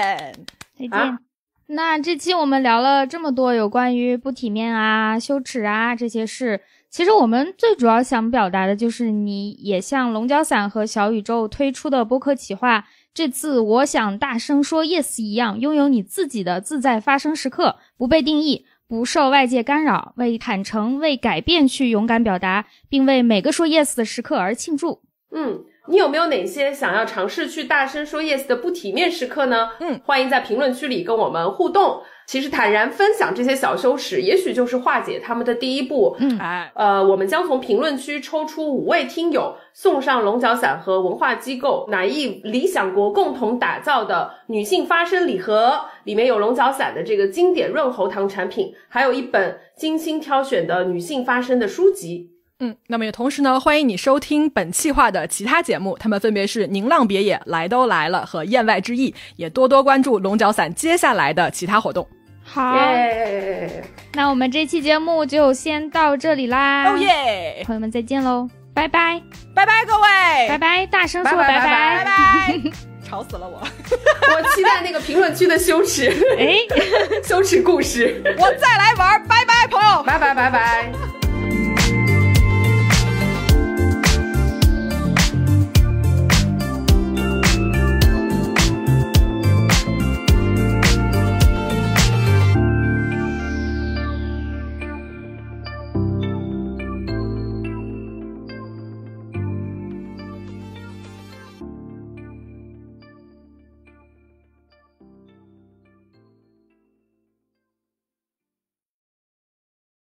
那这期我们聊了这么多有关于不体面啊、羞耻啊这些事，其实我们最主要想表达的就是你也像龙角散和小宇宙推出的播客企划这次我想大声说 yes 一样，拥有你自己的自在发声时刻，不被定义，不受外界干扰，为坦诚为改变去勇敢表达，并为每个说 yes 的时刻而庆祝。 你有没有哪些想要尝试去大声说 yes 的不体面时刻呢？欢迎在评论区里跟我们互动。其实坦然分享这些小羞耻，也许就是化解他们的第一步。我们将从评论区抽出5位听友，送上龙角散和文化机构乃艺理想国共同打造的女性发声礼盒，里面有龙角散的这个经典润喉糖产品，还有一本精心挑选的女性发声的书籍。 那么也同时呢，欢迎你收听本企划的其他节目，他们分别是宁浪别野、来都来了和燕外之意，也多多关注龙角散接下来的其他活动。 好，那我们这期节目就先到这里啦。朋友们再见喽，拜拜， 拜拜各位， 拜拜，大声说拜拜， 拜拜，吵死了我。 我期待那个评论区的羞耻，羞耻故事， 我再来玩，拜拜朋友， 拜拜。